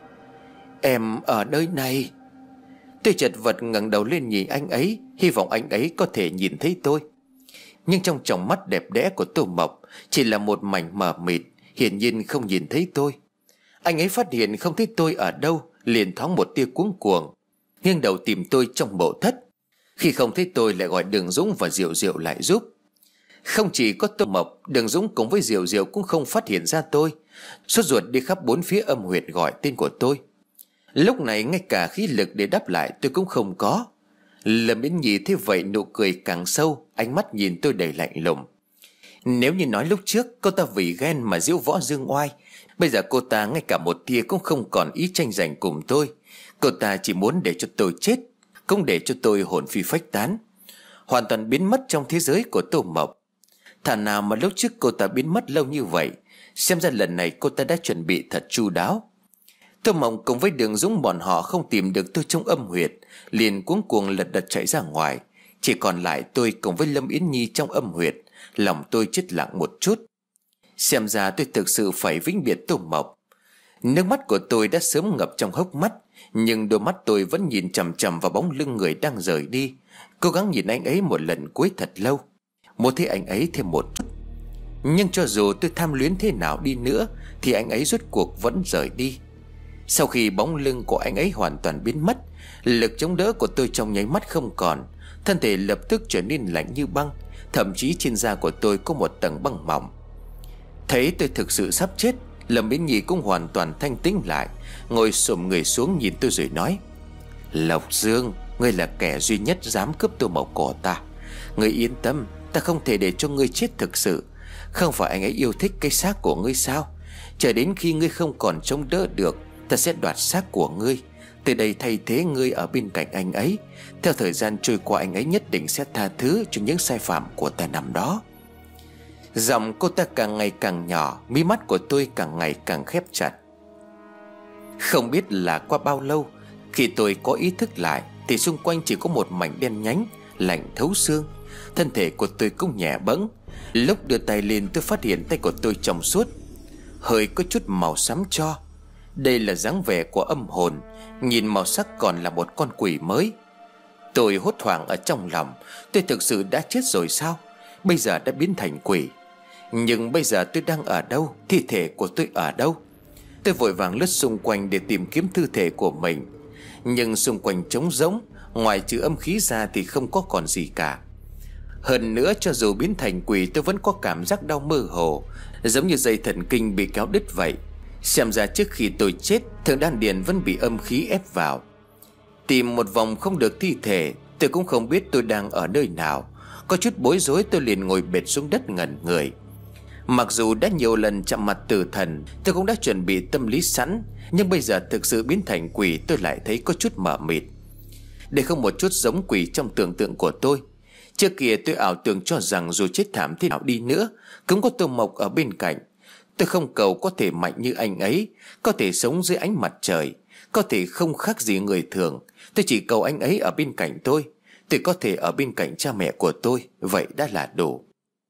Speaker 1: Em ở nơi này. Tôi chật vật ngẩng đầu lên nhìn anh ấy, hy vọng anh ấy có thể nhìn thấy tôi. Nhưng trong tròng mắt đẹp đẽ của Tô Mộc chỉ là một mảnh mờ mịt, hiển nhiên không nhìn thấy tôi. Anh ấy phát hiện không thấy tôi ở đâu, liền thoáng một tia cuống cuồng, nghiêng đầu tìm tôi trong mộ thất. Khi không thấy tôi lại gọi Đường Dũng và Diệu Diệu lại giúp. Không chỉ có Tô Mộc, Đường Dũng cùng với Diệu Diệu cũng không phát hiện ra tôi, sốt ruột đi khắp bốn phía âm huyệt gọi tên của tôi. Lúc này ngay cả khí lực để đáp lại tôi cũng không có. Lâm Yến Nhi thế vậy nụ cười càng sâu, ánh mắt nhìn tôi đầy lạnh lùng. Nếu như nói lúc trước cô ta vì ghen mà diễu võ dương oai, bây giờ cô ta ngay cả một tia cũng không còn ý tranh giành cùng tôi. Cô ta chỉ muốn để cho tôi chết, không để cho tôi hồn phi phách tán, hoàn toàn biến mất trong thế giới của Tô Mộc. Thà nào mà lúc trước cô ta biến mất lâu như vậy, xem ra lần này cô ta đã chuẩn bị thật chu đáo. Tô Mộc cùng với Đường Dũng bọn họ không tìm được tôi trong âm huyệt, liền cuống cuồng lật đật chạy ra ngoài. Chỉ còn lại tôi cùng với Lâm Yến Nhi trong âm huyệt. Lòng tôi chết lặng một chút. Xem ra tôi thực sự phải vĩnh biệt Tô Mộc. Nước mắt của tôi đã sớm ngập trong hốc mắt, nhưng đôi mắt tôi vẫn nhìn chằm chằm vào bóng lưng người đang rời đi, cố gắng nhìn anh ấy một lần cuối thật lâu, muốn thấy anh ấy thêm một chút. Nhưng cho dù tôi tham luyến thế nào đi nữa thì anh ấy rốt cuộc vẫn rời đi. Sau khi bóng lưng của anh ấy hoàn toàn biến mất, lực chống đỡ của tôi trong nháy mắt không còn, thân thể lập tức trở nên lạnh như băng, thậm chí trên da của tôi có một tầng băng mỏng. Thấy tôi thực sự sắp chết, Lâm Yến Nhi cũng hoàn toàn thanh tĩnh lại, ngồi xổm người xuống nhìn tôi rồi nói. Lộc Dương, ngươi là kẻ duy nhất dám cướp Tô Mộc của ta. Ngươi yên tâm, ta không thể để cho ngươi chết thực sự. Không phải anh ấy yêu thích cái xác của ngươi sao? Chờ đến khi ngươi không còn chống đỡ được, ta sẽ đoạt xác của ngươi, từ đây thay thế ngươi ở bên cạnh anh ấy. Theo thời gian trôi qua, anh ấy nhất định sẽ tha thứ cho những sai phạm của ta năm đó. Giọng cô ta càng ngày càng nhỏ, mí mắt của tôi càng ngày càng khép chặt. Không biết là qua bao lâu, khi tôi có ý thức lại thì xung quanh chỉ có một mảnh đen nhánh, lạnh thấu xương. Thân thể của tôi cũng nhẹ bẫng. Lúc đưa tay lên tôi phát hiện tay của tôi trong suốt, hơi có chút màu xám tro. Đây là dáng vẻ của âm hồn, nhìn màu sắc còn là một con quỷ mới. Tôi hốt hoảng ở trong lòng. Tôi thực sự đã chết rồi sao? Bây giờ đã biến thành quỷ. Nhưng bây giờ tôi đang ở đâu? Thi thể của tôi ở đâu? Tôi vội vàng lướt xung quanh để tìm kiếm thi thể của mình. Nhưng xung quanh trống rỗng, ngoài trừ âm khí ra thì không có còn gì cả. Hơn nữa, cho dù biến thành quỷ, tôi vẫn có cảm giác đau mơ hồ, giống như dây thần kinh bị kéo đứt vậy. Xem ra trước khi tôi chết, thượng đan điền vẫn bị âm khí ép vào. Tìm một vòng không được thi thể, tôi cũng không biết tôi đang ở nơi nào. Có chút bối rối, tôi liền ngồi bệt xuống đất ngẩn người. Mặc dù đã nhiều lần chạm mặt tử thần, tôi cũng đã chuẩn bị tâm lý sẵn, nhưng bây giờ thực sự biến thành quỷ, tôi lại thấy có chút mờ mịt. Đây không một chút giống quỷ trong tưởng tượng của tôi. Trước kia tôi ảo tưởng cho rằng dù chết thảm thế nào đi nữa, cũng có Tô Mộc ở bên cạnh. Tôi không cầu có thể mạnh như anh ấy, có thể sống dưới ánh mặt trời, có thể không khác gì người thường. Tôi chỉ cầu anh ấy ở bên cạnh tôi có thể ở bên cạnh cha mẹ của tôi, vậy đã là đủ.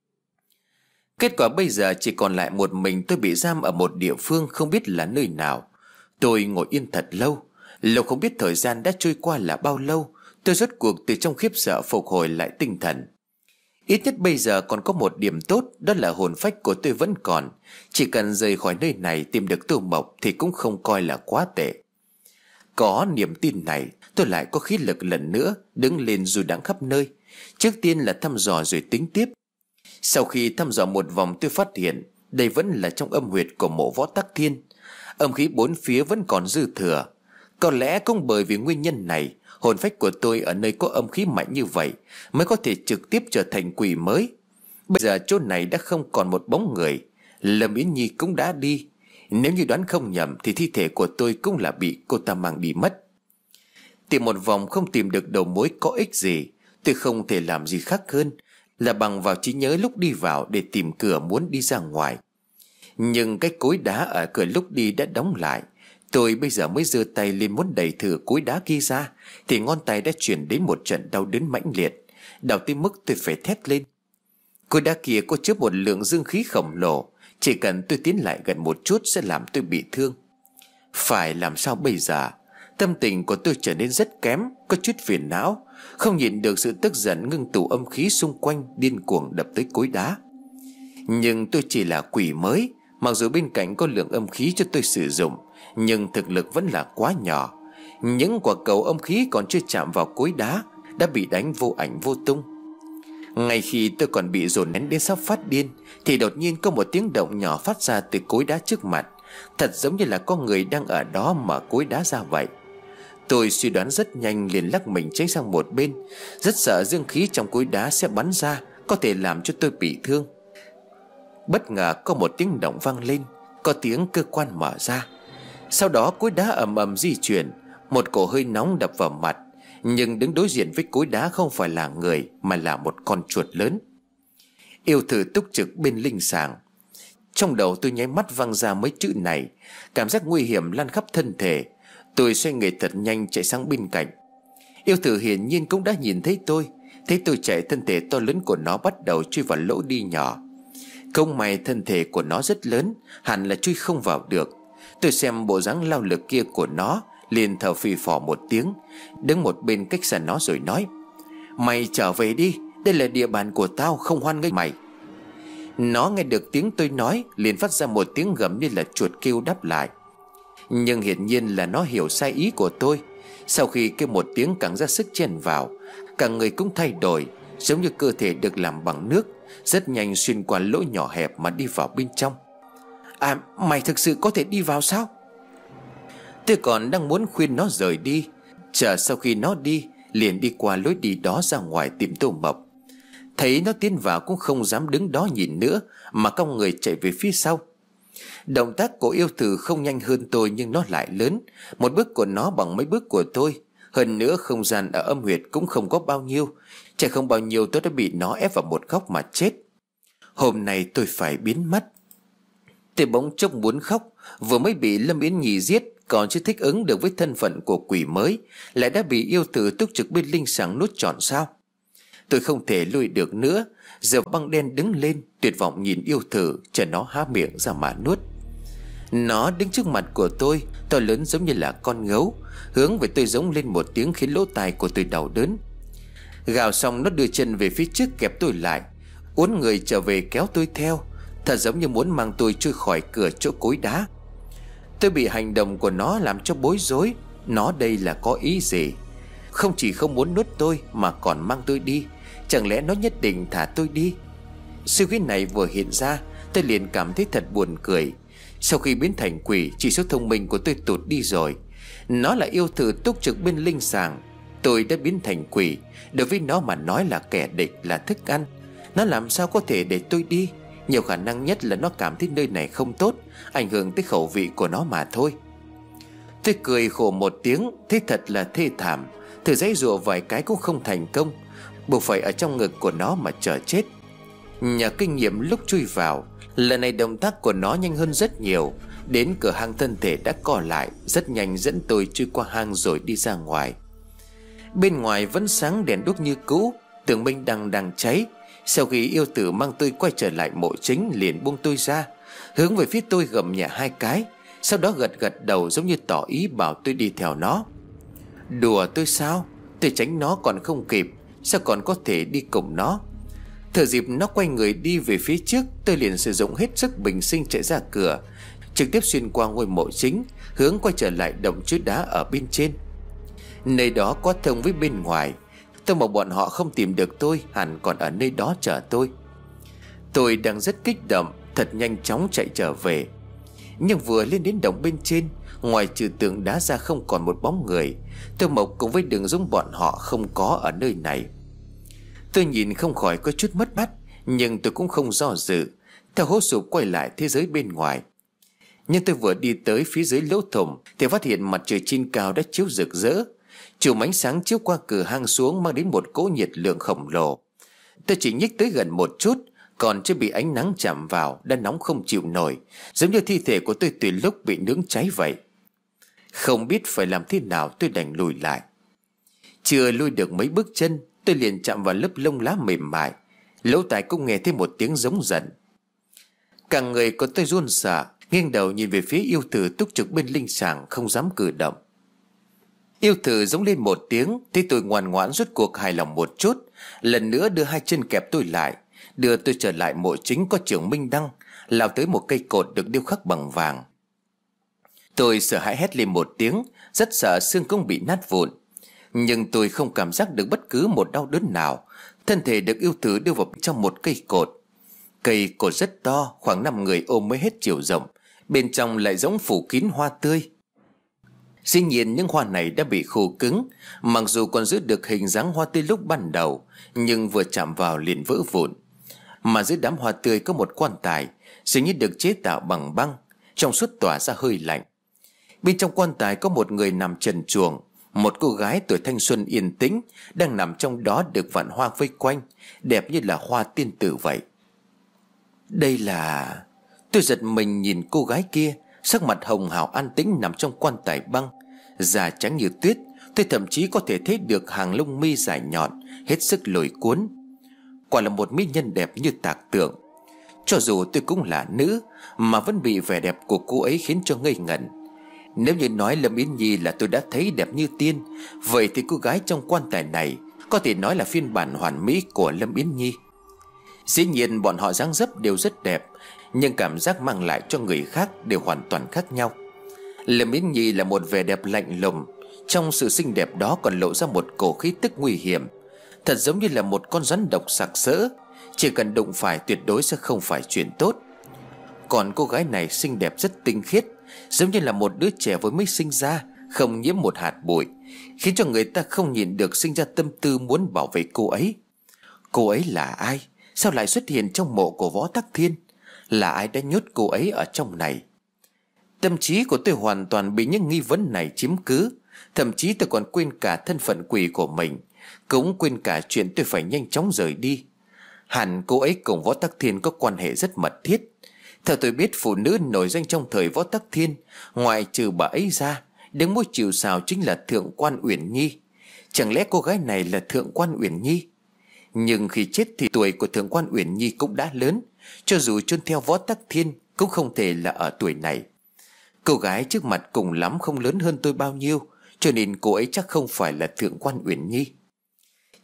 Speaker 1: Kết quả bây giờ chỉ còn lại một mình tôi bị giam ở một địa phương không biết là nơi nào. Tôi ngồi yên thật lâu, lâu không biết thời gian đã trôi qua là bao lâu. Tôi rốt cuộc từ trong khiếp sợ phục hồi lại tinh thần. Ít nhất bây giờ còn có một điểm tốt, đó là hồn phách của tôi vẫn còn. Chỉ cần rời khỏi nơi này tìm được Tô Mộc thì cũng không coi là quá tệ. Có niềm tin này, tôi lại có khí lực lần nữa đứng lên du đãng khắp nơi. Trước tiên là thăm dò rồi tính tiếp. Sau khi thăm dò một vòng, tôi phát hiện đây vẫn là trong âm huyệt của mộ Võ Tắc Thiên. Âm khí bốn phía vẫn còn dư thừa. Có lẽ cũng bởi vì nguyên nhân này, hồn phách của tôi ở nơi có âm khí mạnh như vậy mới có thể trực tiếp trở thành quỷ mới. Bây giờ chỗ này đã không còn một bóng người. Lâm Yến Nhi cũng đã đi. Nếu như đoán không nhầm thì thi thể của tôi cũng là bị cô ta mang đi mất. Tìm một vòng không tìm được đầu mối có ích gì. Tôi không thể làm gì khác hơn là bằng vào trí nhớ lúc đi vào để tìm cửa muốn đi ra ngoài. Nhưng cái cối đá ở cửa lúc đi đã đóng lại. Tôi bây giờ mới giơ tay lên muốn đẩy thử cối đá kia ra thì ngón tay đã chuyển đến một trận đau đớn mãnh liệt, đau tới mức tôi phải thét lên. Cối đá kia có chứa một lượng dương khí khổng lồ, chỉ cần tôi tiến lại gần một chút sẽ làm tôi bị thương. Phải làm sao bây giờ? Tâm tình của tôi trở nên rất kém, có chút phiền não, không nhịn được sự tức giận ngưng tụ âm khí xung quanh điên cuồng đập tới cối đá. Nhưng tôi chỉ là quỷ mới, mặc dù bên cạnh có lượng âm khí cho tôi sử dụng, nhưng thực lực vẫn là quá nhỏ. Những quả cầu âm khí còn chưa chạm vào cối đá đã bị đánh vô ảnh vô tung. Ngay khi tôi còn bị dồn nén đến sắp phát điên thì đột nhiên có một tiếng động nhỏ phát ra từ cối đá trước mặt, thật giống như là có người đang ở đó mở cối đá ra vậy. Tôi suy đoán rất nhanh liền lắc mình tránh sang một bên, rất sợ dương khí trong cối đá sẽ bắn ra, có thể làm cho tôi bị thương. Bất ngờ có một tiếng động vang lên, có tiếng cơ quan mở ra. Sau đó cối đá ầm ầm di chuyển, một cổ hơi nóng đập vào mặt. Nhưng đứng đối diện với cối đá không phải là người mà là một con chuột lớn. Yêu thử túc trực bên linh sàng. Trong đầu tôi nháy mắt văng ra mấy chữ này. Cảm giác nguy hiểm lan khắp thân thể. Tôi xoay người thật nhanh chạy sang bên cạnh. Yêu thử hiển nhiên cũng đã nhìn thấy tôi. Thấy tôi chạy, thân thể to lớn của nó bắt đầu chui vào lỗ đi nhỏ. Không may thân thể của nó rất lớn, hẳn là chui không vào được. Tôi xem bộ dáng lao lực kia của nó, liền thở phì phò một tiếng, đứng một bên cách xa nó rồi nói: "Mày trở về đi, đây là địa bàn của tao, không hoan nghênh mày." Nó nghe được tiếng tôi nói liền phát ra một tiếng gầm như là chuột kêu đáp lại. Nhưng hiển nhiên là nó hiểu sai ý của tôi. Sau khi kêu một tiếng càng ra sức chen vào, cả người cũng thay đổi, giống như cơ thể được làm bằng nước, rất nhanh xuyên qua lỗ nhỏ hẹp mà đi vào bên trong. "À, mày thực sự có thể đi vào sao?" Tôi còn đang muốn khuyên nó rời đi, chờ sau khi nó đi liền đi qua lối đi đó ra ngoài tìm Tô Mộc. Thấy nó tiến vào cũng không dám đứng đó nhìn nữa, mà cong người chạy về phía sau. Động tác của yêu thử không nhanh hơn tôi nhưng nó lại lớn, một bước của nó bằng mấy bước của tôi. Hơn nữa không gian ở âm huyệt cũng không có bao nhiêu, chạy không bao nhiêu tôi đã bị nó ép vào một góc mà chết. Hôm nay tôi phải biến mất. Tôi bỗng chốc muốn khóc. Vừa mới bị Lâm Yến Nhi giết, còn chưa thích ứng được với thân phận của quỷ mới, lại đã bị yêu tử túc trực bên linh sàng nuốt trọn sao? Tôi không thể lùi được nữa. Giờ băng đen đứng lên, tuyệt vọng nhìn yêu thử, chờ nó há miệng ra mà nuốt. Nó đứng trước mặt của tôi, to lớn giống như là con gấu, hướng về tôi giống lên một tiếng khiến lỗ tai của tôi đau đớn. Gào xong nó đưa chân về phía trước kẹp tôi lại, uốn người trở về kéo tôi theo, thật giống như muốn mang tôi trôi khỏi cửa chỗ cối đá. Tôi bị hành động của nó làm cho bối rối. Nó đây là có ý gì? Không chỉ không muốn nuốt tôi mà còn mang tôi đi. Chẳng lẽ nó nhất định thả tôi đi? Suy nghĩ này vừa hiện ra, tôi liền cảm thấy thật buồn cười. Sau khi biến thành quỷ, chỉ số thông minh của tôi tụt đi rồi. Nó là yêu thử túc trực bên linh sàng, tôi đã biến thành quỷ. Đối với nó mà nói là kẻ địch, là thức ăn. Nó làm sao có thể để tôi đi? Nhiều khả năng nhất là nó cảm thấy nơi này không tốt, ảnh hưởng tới khẩu vị của nó mà thôi. Tôi cười khổ một tiếng, thế thật là thê thảm. Thử giãy giụa vài cái cũng không thành công, buộc phải ở trong ngực của nó mà chờ chết. Nhờ kinh nghiệm lúc chui vào, lần này động tác của nó nhanh hơn rất nhiều. Đến cửa hang thân thể đã co lại, rất nhanh dẫn tôi chui qua hang rồi đi ra ngoài. Bên ngoài vẫn sáng đèn đuốc như cũ, tường minh đang cháy. Sau khi yêu tử mang tôi quay trở lại mộ chính, liền buông tôi ra, hướng về phía tôi gầm nhẹ hai cái, sau đó gật đầu giống như tỏ ý bảo tôi đi theo nó. Đùa tôi sao? Tôi tránh nó còn không kịp, sao còn có thể đi cùng nó? Thừa dịp nó quay người đi về phía trước, tôi liền sử dụng hết sức bình sinh chạy ra cửa, trực tiếp xuyên qua ngôi mộ chính, hướng quay trở lại động chứa đá ở bên trên. Nơi đó có thông với bên ngoài. Tôi mà bọn họ không tìm được tôi, hẳn còn ở nơi đó chờ tôi. Tôi đang rất kích động, thật nhanh chóng chạy trở về. Nhưng vừa lên đến động bên trên, ngoài trừ tường đá ra không còn một bóng người. Tôi Mộc cùng với Đường Dũng bọn họ không có ở nơi này. Tôi nhìn không khỏi có chút mất mát, nhưng tôi cũng không do dự, theo hố sụp quay lại thế giới bên ngoài. Nhưng tôi vừa đi tới phía dưới lỗ thủng thì phát hiện mặt trời trên cao đã chiếu rực rỡ. Chùm ánh sáng chiếu qua cửa hang xuống, mang đến một cỗ nhiệt lượng khổng lồ. Tôi chỉ nhích tới gần một chút, còn chưa bị ánh nắng chạm vào đã nóng không chịu nổi, giống như thi thể của tôi tùy lúc bị nướng cháy vậy. Không biết phải làm thế nào, tôi đành lùi lại. Chưa lùi được mấy bước chân, tôi liền chạm vào lớp lông lá mềm mại. Lỗ tai cũng nghe thấy một tiếng giống giận. Cả người của tôi run sợ, nghiêng đầu nhìn về phía yêu tử túc trực bên linh sàng, không dám cử động. Yêu tử giống lên một tiếng, thấy tôi ngoan ngoãn rốt cuộc hài lòng một chút, lần nữa đưa hai chân kẹp tôi lại, đưa tôi trở lại mộ chính có chưởng minh đăng, lao tới một cây cột được điêu khắc bằng vàng. Tôi sợ hãi hét lên một tiếng, rất sợ xương cũng bị nát vụn. Nhưng tôi không cảm giác được bất cứ một đau đớn nào. Thân thể được yêu tử đưa vào trong một cây cột. Cây cột rất to, khoảng 5 người ôm mới hết chiều rộng. Bên trong lại giống phủ kín hoa tươi. Dĩ nhiên những hoa này đã bị khô cứng, mặc dù còn giữ được hình dáng hoa tươi lúc ban đầu, nhưng vừa chạm vào liền vỡ vụn. Mà dưới đám hoa tươi có một quan tài, dường như được chế tạo bằng băng, trong suốt tỏa ra hơi lạnh. Bên trong quan tài có một người nằm trần truồng, một cô gái tuổi thanh xuân yên tĩnh đang nằm trong đó, được vạn hoa vây quanh, đẹp như là hoa tiên tử vậy. Đây là... Tôi giật mình nhìn cô gái kia, sắc mặt hồng hào an tĩnh nằm trong quan tài băng, da trắng như tuyết. Tôi thậm chí có thể thấy được hàng lông mi dài nhọn, hết sức lôi cuốn. Quả là một mỹ nhân đẹp như tạc tượng. Cho dù tôi cũng là nữ, mà vẫn bị vẻ đẹp của cô ấy khiến cho ngây ngẩn. Nếu như nói Lâm Yến Nhi là tôi đã thấy đẹp như tiên, vậy thì cô gái trong quan tài này có thể nói là phiên bản hoàn mỹ của Lâm Yến Nhi. Dĩ nhiên bọn họ dáng dấp đều rất đẹp, nhưng cảm giác mang lại cho người khác đều hoàn toàn khác nhau. Lâm Yến Nhi là một vẻ đẹp lạnh lùng, trong sự xinh đẹp đó còn lộ ra một cổ khí tức nguy hiểm, thật giống như là một con rắn độc sặc sỡ, chỉ cần đụng phải tuyệt đối sẽ không phải chuyện tốt. Còn cô gái này xinh đẹp rất tinh khiết, giống như là một đứa trẻ vừa mới sinh ra, không nhiễm một hạt bụi, khiến cho người ta không nhìn được sinh ra tâm tư muốn bảo vệ cô ấy. Cô ấy là ai? Sao lại xuất hiện trong mộ của Võ Tắc Thiên? Là ai đã nhốt cô ấy ở trong này? Tâm trí của tôi hoàn toàn bị những nghi vấn này chiếm cứ. Thậm chí tôi còn quên cả thân phận quỷ của mình, cũng quên cả chuyện tôi phải nhanh chóng rời đi. Hẳn cô ấy cùng Võ Tắc Thiên có quan hệ rất mật thiết. Theo tôi biết, phụ nữ nổi danh trong thời Võ Tắc Thiên, ngoài trừ bà ấy ra, đứng môi chịu sào chính là Thượng quan Uyển Nhi. Chẳng lẽ cô gái này là Thượng quan Uyển Nhi? Nhưng khi chết thì tuổi của Thượng quan Uyển Nhi cũng đã lớn, cho dù chôn theo Võ Tắc Thiên cũng không thể là ở tuổi này. Cô gái trước mặt cùng lắm không lớn hơn tôi bao nhiêu, cho nên cô ấy chắc không phải là Thượng quan Uyển Nhi.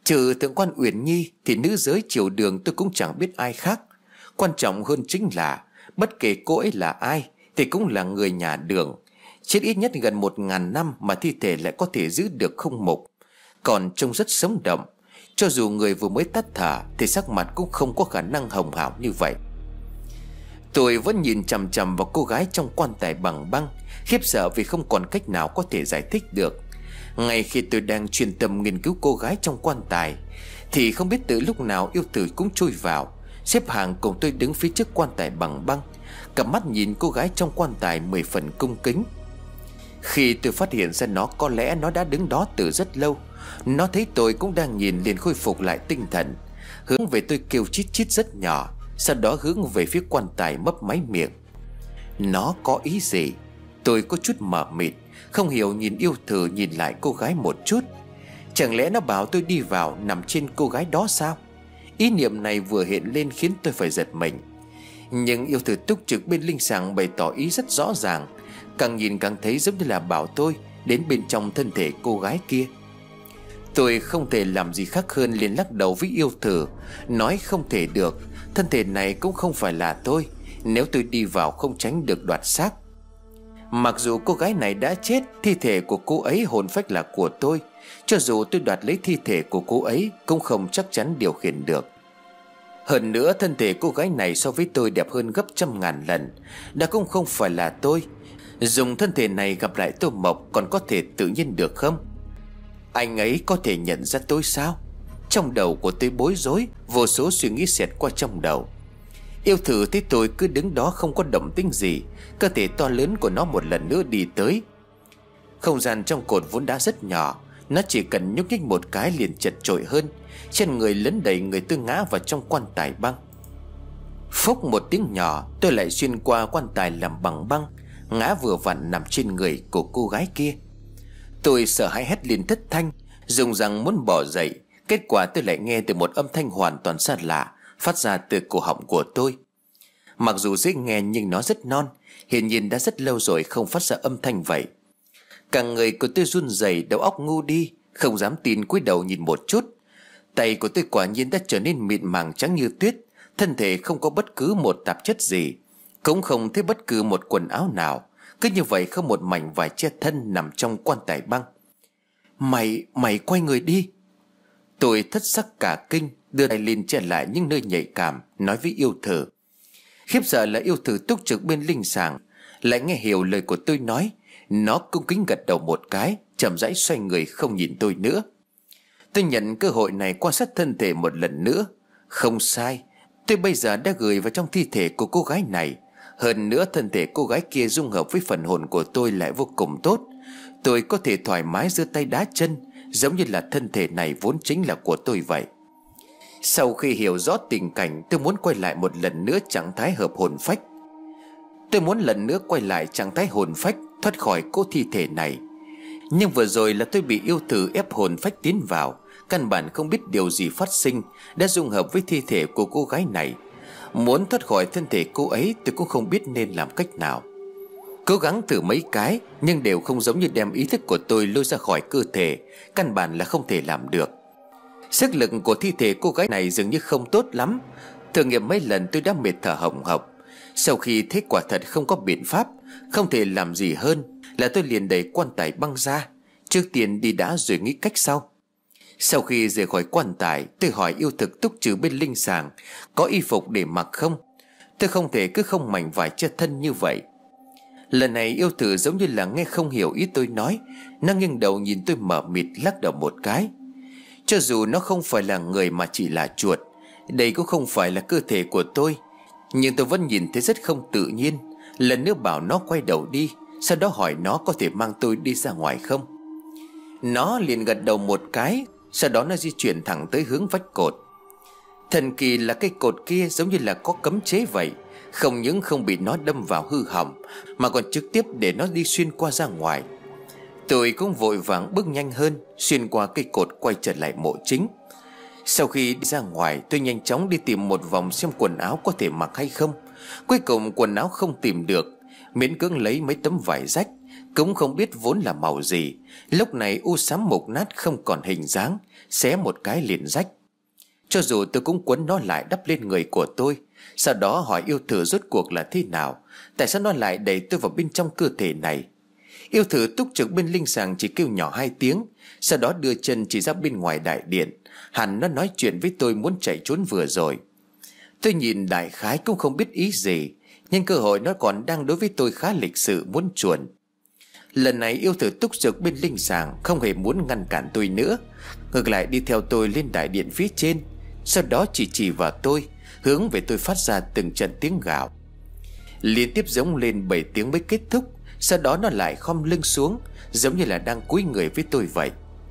Speaker 1: Trừ thượng quan Uyển Nhi thì nữ giới triều đường tôi cũng chẳng biết ai khác. Quan trọng hơn chính là bất kể cô ấy là ai thì cũng là người nhà Đường. Chết ít nhất gần 1000 năm mà thi thể lại có thể giữ được không mục, còn trông rất sống động. Cho dù người vừa mới tắt thở thì sắc mặt cũng không có khả năng hồng hào như vậy. Tôi vẫn nhìn chằm chằm vào cô gái trong quan tài bằng băng, khiếp sợ vì không còn cách nào có thể giải thích được. Ngay khi tôi đang chuyên tâm nghiên cứu cô gái trong quan tài thì không biết từ lúc nào yêu tử cũng chui vào, xếp hàng cùng tôi đứng phía trước quan tài bằng băng, cặp mắt nhìn cô gái trong quan tài 10 phần cung kính. Khi tôi phát hiện ra có lẽ nó đã đứng đó từ rất lâu. Nó thấy tôi cũng đang nhìn liền khôi phục lại tinh thần, hướng về tôi kêu chít chít rất nhỏ, sau đó hướng về phía quan tài mấp máy miệng. Nó có ý gì? Tôi có chút mờ mịt, không hiểu nhìn yêu thử nhìn lại cô gái một chút. Chẳng lẽ nó bảo tôi đi vào nằm trên cô gái đó sao? Ý niệm này vừa hiện lên khiến tôi phải giật mình. Nhưng yêu thử túc trực bên linh sàng bày tỏ ý rất rõ ràng, càng nhìn càng thấy giống như là bảo tôi đến bên trong thân thể cô gái kia. Tôi không thể làm gì khác hơn liền lắc đầu với yêu thử, nói không thể được, thân thể này cũng không phải là tôi. Nếu tôi đi vào không tránh được đoạt xác. Mặc dù cô gái này đã chết, thi thể của cô ấy hồn phách là của tôi. Cho dù tôi đoạt lấy thi thể của cô ấy cũng không chắc chắn điều khiển được. Hơn nữa thân thể cô gái này so với tôi đẹp hơn gấp trăm ngàn lần. Đã cũng không phải là tôi. Dùng thân thể này gặp lại Tô Mộc còn có thể tự nhiên được không? Anh ấy có thể nhận ra tôi sao? Trong đầu của tôi bối rối, vô số suy nghĩ xẹt qua trong đầu. Yêu thử thấy tôi cứ đứng đó không có động tĩnh gì, cơ thể to lớn của nó một lần nữa đi tới. Không gian trong cột vốn đã rất nhỏ, nó chỉ cần nhúc nhích một cái liền chật chội hơn. Trên người lấn đầy người tôi ngã vào trong quan tài băng. Phốc một tiếng nhỏ, tôi lại xuyên qua quan tài làm bằng băng, ngã vừa vặn nằm trên người của cô gái kia. Tôi sợ hãi hét lên thất thanh, dùng răng muốn bỏ dậy. Kết quả tôi lại nghe từ một âm thanh hoàn toàn xa lạ phát ra từ cổ họng của tôi. Mặc dù dễ nghe nhưng nó rất non, hiển nhiên đã rất lâu rồi không phát ra âm thanh vậy. Cả người của tôi run rẩy, đầu óc ngu đi, không dám tin cúi đầu nhìn một chút. Tay của tôi quả nhiên đã trở nên mịn màng trắng như tuyết, thân thể không có bất cứ một tạp chất gì, cũng không thấy bất cứ một quần áo nào. Cứ như vậy không một mảnh vải che thân nằm trong quan tài băng. Mày quay người đi. Tôi thất sắc cả kinh, đưa tay lên che lại những nơi nhạy cảm, nói với yêu thử. Khiếp sợ là yêu thử túc trực bên linh sàng lại nghe hiểu lời của tôi nói. Nó cung kính gật đầu một cái, chậm rãi xoay người không nhìn tôi nữa. Tôi nhận cơ hội này quan sát thân thể một lần nữa. Không sai, tôi bây giờ đã gửi vào trong thi thể của cô gái này. Hơn nữa thân thể cô gái kia dung hợp với phần hồn của tôi lại vô cùng tốt. Tôi có thể thoải mái giơ tay đá chân, giống như là thân thể này vốn chính là của tôi vậy. Sau khi hiểu rõ tình cảnh, tôi muốn quay lại một lần nữa trạng thái hợp hồn phách. Tôi muốn lần nữa quay lại trạng thái hồn phách, thoát khỏi cỗ thi thể này. Nhưng vừa rồi là tôi bị yêu thử ép hồn phách tiến vào, căn bản không biết điều gì phát sinh, đã dung hợp với thi thể của cô gái này. Muốn thoát khỏi thân thể cô ấy tôi cũng không biết nên làm cách nào. Cố gắng thử mấy cái nhưng đều không giống như đem ý thức của tôi lôi ra khỏi cơ thể, căn bản là không thể làm được. Sức lực của thi thể cô gái này dường như không tốt lắm. Thử nghiệm mấy lần tôi đã mệt thở hồng hộc. Sau khi thấy quả thật không có biện pháp, không thể làm gì hơn, là tôi liền đẩy quan tài băng ra. Trước tiên đi đã rồi nghĩ cách sau. Sau khi rời khỏi quan tài, tôi hỏi yêu thực túc trừ bên linh sàng có y phục để mặc không. Tôi không thể cứ không mảnh vải che thân như vậy. Lần này yêu thử giống như là nghe không hiểu ý tôi nói. Nó nghiêng đầu nhìn tôi mờ mịt, lắc đầu một cái. Cho dù nó không phải là người mà chỉ là chuột, đây cũng không phải là cơ thể của tôi, nhưng tôi vẫn nhìn thấy rất không tự nhiên. Lần nữa bảo nó quay đầu đi, sau đó hỏi nó có thể mang tôi đi ra ngoài không. Nó liền gật đầu một cái. Sau đó nó di chuyển thẳng tới hướng vách cột. Thần kỳ là cây cột kia giống như là có cấm chế vậy. Không những không bị nó đâm vào hư hỏng, mà còn trực tiếp để nó đi xuyên qua ra ngoài. Tôi cũng vội vàng bước nhanh hơn, xuyên qua cây cột quay trở lại mộ chính. Sau khi đi ra ngoài, tôi nhanh chóng đi tìm một vòng xem quần áo có thể mặc hay không. Cuối cùng quần áo không tìm được, miễn cưỡng lấy mấy tấm vải rách, cũng không biết vốn là màu gì. Lúc này u xám mục nát không còn hình dáng, xé một cái liền rách. Cho dù tôi cũng quấn nó lại đắp lên người của tôi. Sau đó hỏi yêu thử rốt cuộc là thế nào, tại sao nó lại đẩy tôi vào bên trong cơ thể này. Yêu thử túc trực bên linh sàng chỉ kêu nhỏ 2 tiếng, sau đó đưa chân chỉ ra bên ngoài đại điện. Hẳn nó nói chuyện với tôi muốn chạy trốn vừa rồi. Tôi nhìn đại khái cũng không biết ý gì, nhưng cơ hội nó còn đang đối với tôi khá lịch sự muốn chuồn. Lần này yêu thử túc trực bên linh sàng không hề muốn ngăn cản tôi nữa, ngược lại đi theo tôi lên đại điện phía trên. Sau đó chỉ vào tôi, hướng về tôi phát ra từng trận tiếng gào. Liên tiếp giống lên 7 tiếng mới kết thúc. Sau đó nó lại khom lưng xuống, giống như là đang cúi người với tôi vậy.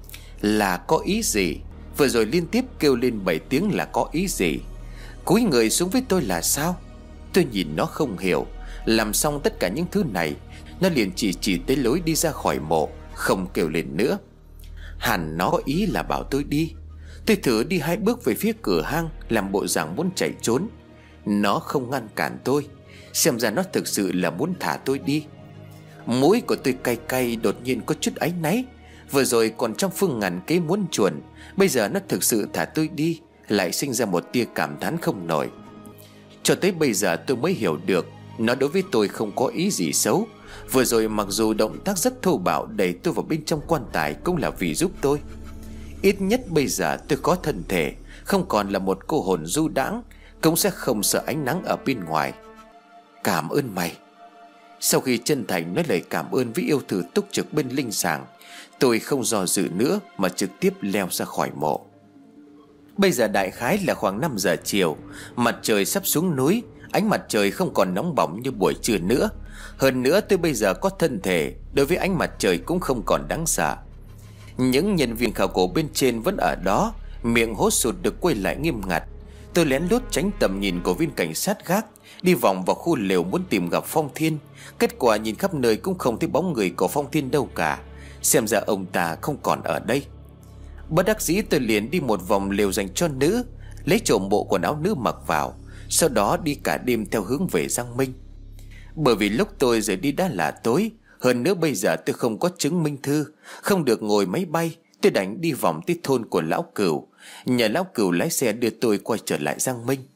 Speaker 1: Là có ý gì? Vừa rồi liên tiếp kêu lên 7 tiếng là có ý gì? Cúi người xuống với tôi là sao? Tôi nhìn nó không hiểu. Làm xong tất cả những thứ này, nó liền chỉ tới lối đi ra khỏi mộ, không kêu lên nữa. Hẳn nó có ý là bảo tôi đi. Tôi thử đi 2 bước về phía cửa hang, làm bộ dạng muốn chạy trốn. Nó không ngăn cản tôi, xem ra nó thực sự là muốn thả tôi đi. Mũi của tôi cay cay, đột nhiên có chút áy náy. Vừa rồi còn trong phương ngàn kế muốn chuồn, bây giờ nó thực sự thả tôi đi, lại sinh ra một tia cảm thán không nổi. Cho tới bây giờ tôi mới hiểu được nó đối với tôi không có ý gì xấu. Vừa rồi mặc dù động tác rất thô bạo đẩy tôi vào bên trong quan tài cũng là vì giúp tôi. Ít nhất bây giờ tôi có thân thể, không còn là một cô hồn du đãng, cũng sẽ không sợ ánh nắng ở bên ngoài. Cảm ơn mày. Sau khi chân thành nói lời cảm ơn với yêu thử túc trực bên linh sàng, tôi không do dự nữa mà trực tiếp leo ra khỏi mộ. Bây giờ đại khái là khoảng 5 giờ chiều, mặt trời sắp xuống núi. Ánh mặt trời không còn nóng bỏng như buổi trưa nữa. Hơn nữa tôi bây giờ có thân thể, đối với ánh mặt trời cũng không còn đáng sợ. Những nhân viên khảo cổ bên trên vẫn ở đó, miệng hốt sụt được quay lại nghiêm ngặt. Tôi lén lút tránh tầm nhìn của viên cảnh sát gác, đi vòng vào khu lều muốn tìm gặp Phong Thiên. Kết quả nhìn khắp nơi cũng không thấy bóng người của Phong Thiên đâu cả. Xem ra ông ta không còn ở đây. Bất đắc dĩ tôi liền đi một vòng lều dành cho nữ, lấy trộm bộ quần áo nữ mặc vào, sau đó đi cả đêm theo hướng về Giang Minh. Bởi vì lúc tôi rời đi đã là tối, hơn nữa bây giờ tôi không có chứng minh thư, không được ngồi máy bay. Tôi đành đi vòng tới thôn của lão Cửu, nhờ lão Cửu lái xe đưa tôi quay trở lại Giang Minh.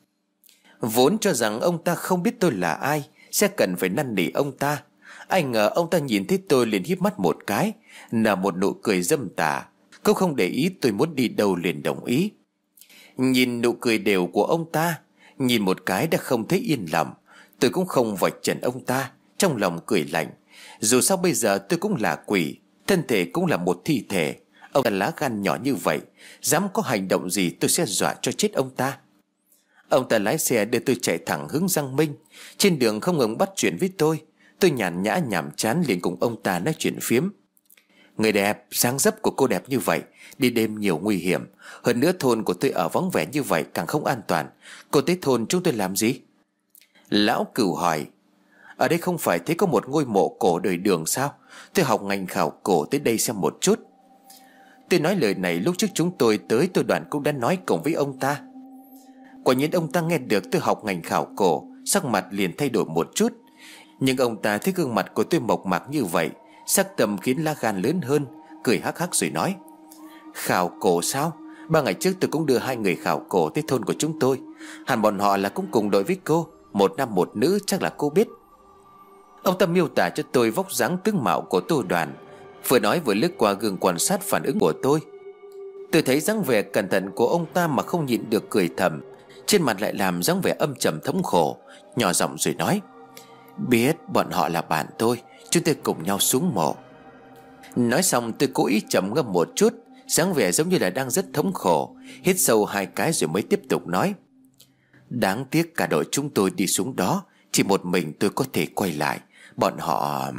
Speaker 1: Vốn cho rằng ông ta không biết tôi là ai, sẽ cần phải năn nỉ ông ta. Ai ngờ ông ta nhìn thấy tôi liền híp mắt một cái, nở một nụ cười dâm tà. Cũng không để ý tôi muốn đi đâu liền đồng ý. Nhìn nụ cười đều của ông ta, nhìn một cái đã không thấy yên lòng. Tôi cũng không vạch trần ông ta, trong lòng cười lạnh. Dù sao bây giờ tôi cũng là quỷ, thân thể cũng là một thi thể. Ông ta lá gan nhỏ như vậy, dám có hành động gì tôi sẽ dọa cho chết ông ta. Ông ta lái xe đưa tôi chạy thẳng hướng Giang Minh. Trên đường không ngừng bắt chuyện với tôi. Tôi nhàn nhã nhàm chán liền cùng ông ta nói chuyện phiếm. Người đẹp, dáng dấp của cô đẹp như vậy, đi đêm nhiều nguy hiểm. Hơn nữa thôn của tôi ở vắng vẻ như vậy càng không an toàn. Cô tới thôn chúng tôi làm gì? Lão Cửu hỏi. Ở đây không phải thấy có một ngôi mộ cổ đời Đường sao? Tôi học ngành khảo cổ tới đây xem một chút. Tôi nói lời này lúc trước chúng tôi tới, tôi đoàn cũng đã nói cùng với ông ta. Quả nhiên ông ta nghe được tôi học ngành khảo cổ, sắc mặt liền thay đổi một chút. Nhưng ông ta thấy gương mặt của tôi mộc mạc như vậy, sắc tâm khiến lá gan lớn hơn, cười hắc hắc rồi nói. Khảo cổ sao? 3 ngày trước tôi cũng đưa 2 người khảo cổ tới thôn của chúng tôi. Hẳn bọn họ là cũng cùng đội với cô, 1 nam 1 nữ, chắc là cô biết. Ông ta miêu tả cho tôi vóc dáng tướng mạo của Tô Đoàn, vừa nói vừa lướt qua gương quan sát phản ứng của tôi. Tôi thấy dáng vẻ cẩn thận của ông ta mà không nhịn được cười thầm, trên mặt lại làm dáng vẻ âm trầm thống khổ, nhỏ giọng rồi nói. Biết bọn họ là bạn tôi, chúng tôi cùng nhau xuống mộ. Nói xong tôi cố ý trầm ngâm một chút, dáng vẻ giống như là đang rất thống khổ, hít sâu 2 cái rồi mới tiếp tục nói. Đáng tiếc cả đội chúng tôi đi xuống đó, chỉ một mình tôi có thể quay lại. Bọn họ...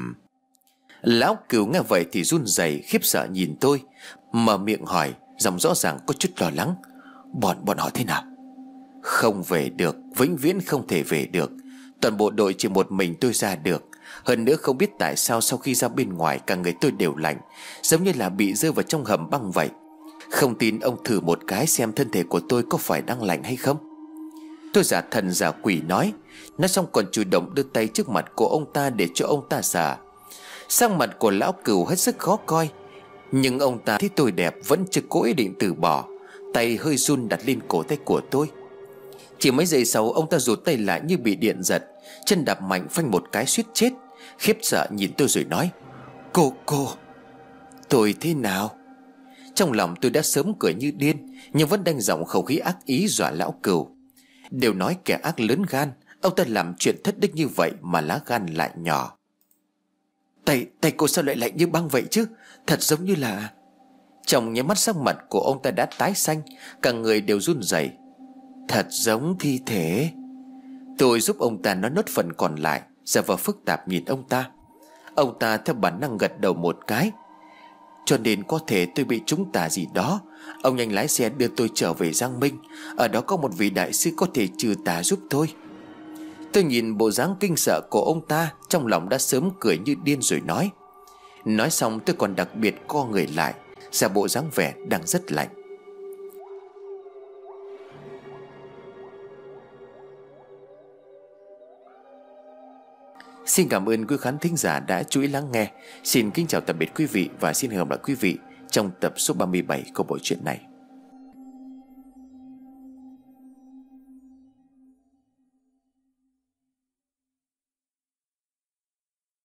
Speaker 1: Lão Cửu nghe vậy thì run rẩy, khiếp sợ nhìn tôi, mở miệng hỏi, giọng rõ ràng có chút lo lắng. Bọn họ thế nào? Không về được, vĩnh viễn không thể về được. Toàn bộ đội chỉ một mình tôi ra được. Hơn nữa không biết tại sao sau khi ra bên ngoài cả người tôi đều lạnh, giống như là bị rơi vào trong hầm băng vậy. Không tin ông thử một cái xem thân thể của tôi có phải đang lạnh hay không. Tôi giả thần giả quỷ nói xong còn chủ động đưa tay trước mặt của ông ta để cho ông ta xả. Sắc mặt của lão Cửu hết sức khó coi, nhưng ông ta thấy tôi đẹp vẫn chưa có ý định từ bỏ. Tay hơi run đặt lên cổ tay của tôi. Chỉ mấy giây sau ông ta rụt tay lại như bị điện giật, chân đạp mạnh phanh một cái suýt chết. Khiếp sợ nhìn tôi rồi nói: Cô tôi thế nào? Trong lòng tôi đã sớm cười như điên, nhưng vẫn đang giọng khẩu khí ác ý dọa lão Cửu. Đều nói kẻ ác lớn gan, ông ta làm chuyện thất đức như vậy mà lá gan lại nhỏ. Tay cô sao lại lạnh như băng vậy chứ? Thật giống như là... Trong nháy mắt sắc mặt của ông ta đã tái xanh, cả người đều run rẩy. Thật giống thi thể. Tôi giúp ông ta nói nốt phần còn lại, giả vờ phức tạp nhìn ông ta. Ông ta theo bản năng gật đầu một cái. Cho nên có thể tôi bị trúng tà gì đó. Ông nhanh lái xe đưa tôi trở về Giang Minh. Ở đó có một vị đại sư có thể trừ tà giúp tôi. Tôi nhìn bộ dáng kinh sợ của ông ta, trong lòng đã sớm cười như điên rồi nói. Nói xong tôi còn đặc biệt co người lại, ra bộ dáng vẻ đang rất lạnh. Xin cảm ơn quý khán thính giả đã chú ý lắng nghe. Xin kính chào tạm biệt quý vị và xin hẹn gặp lại quý vị trong tập số 37 của bộ truyện này.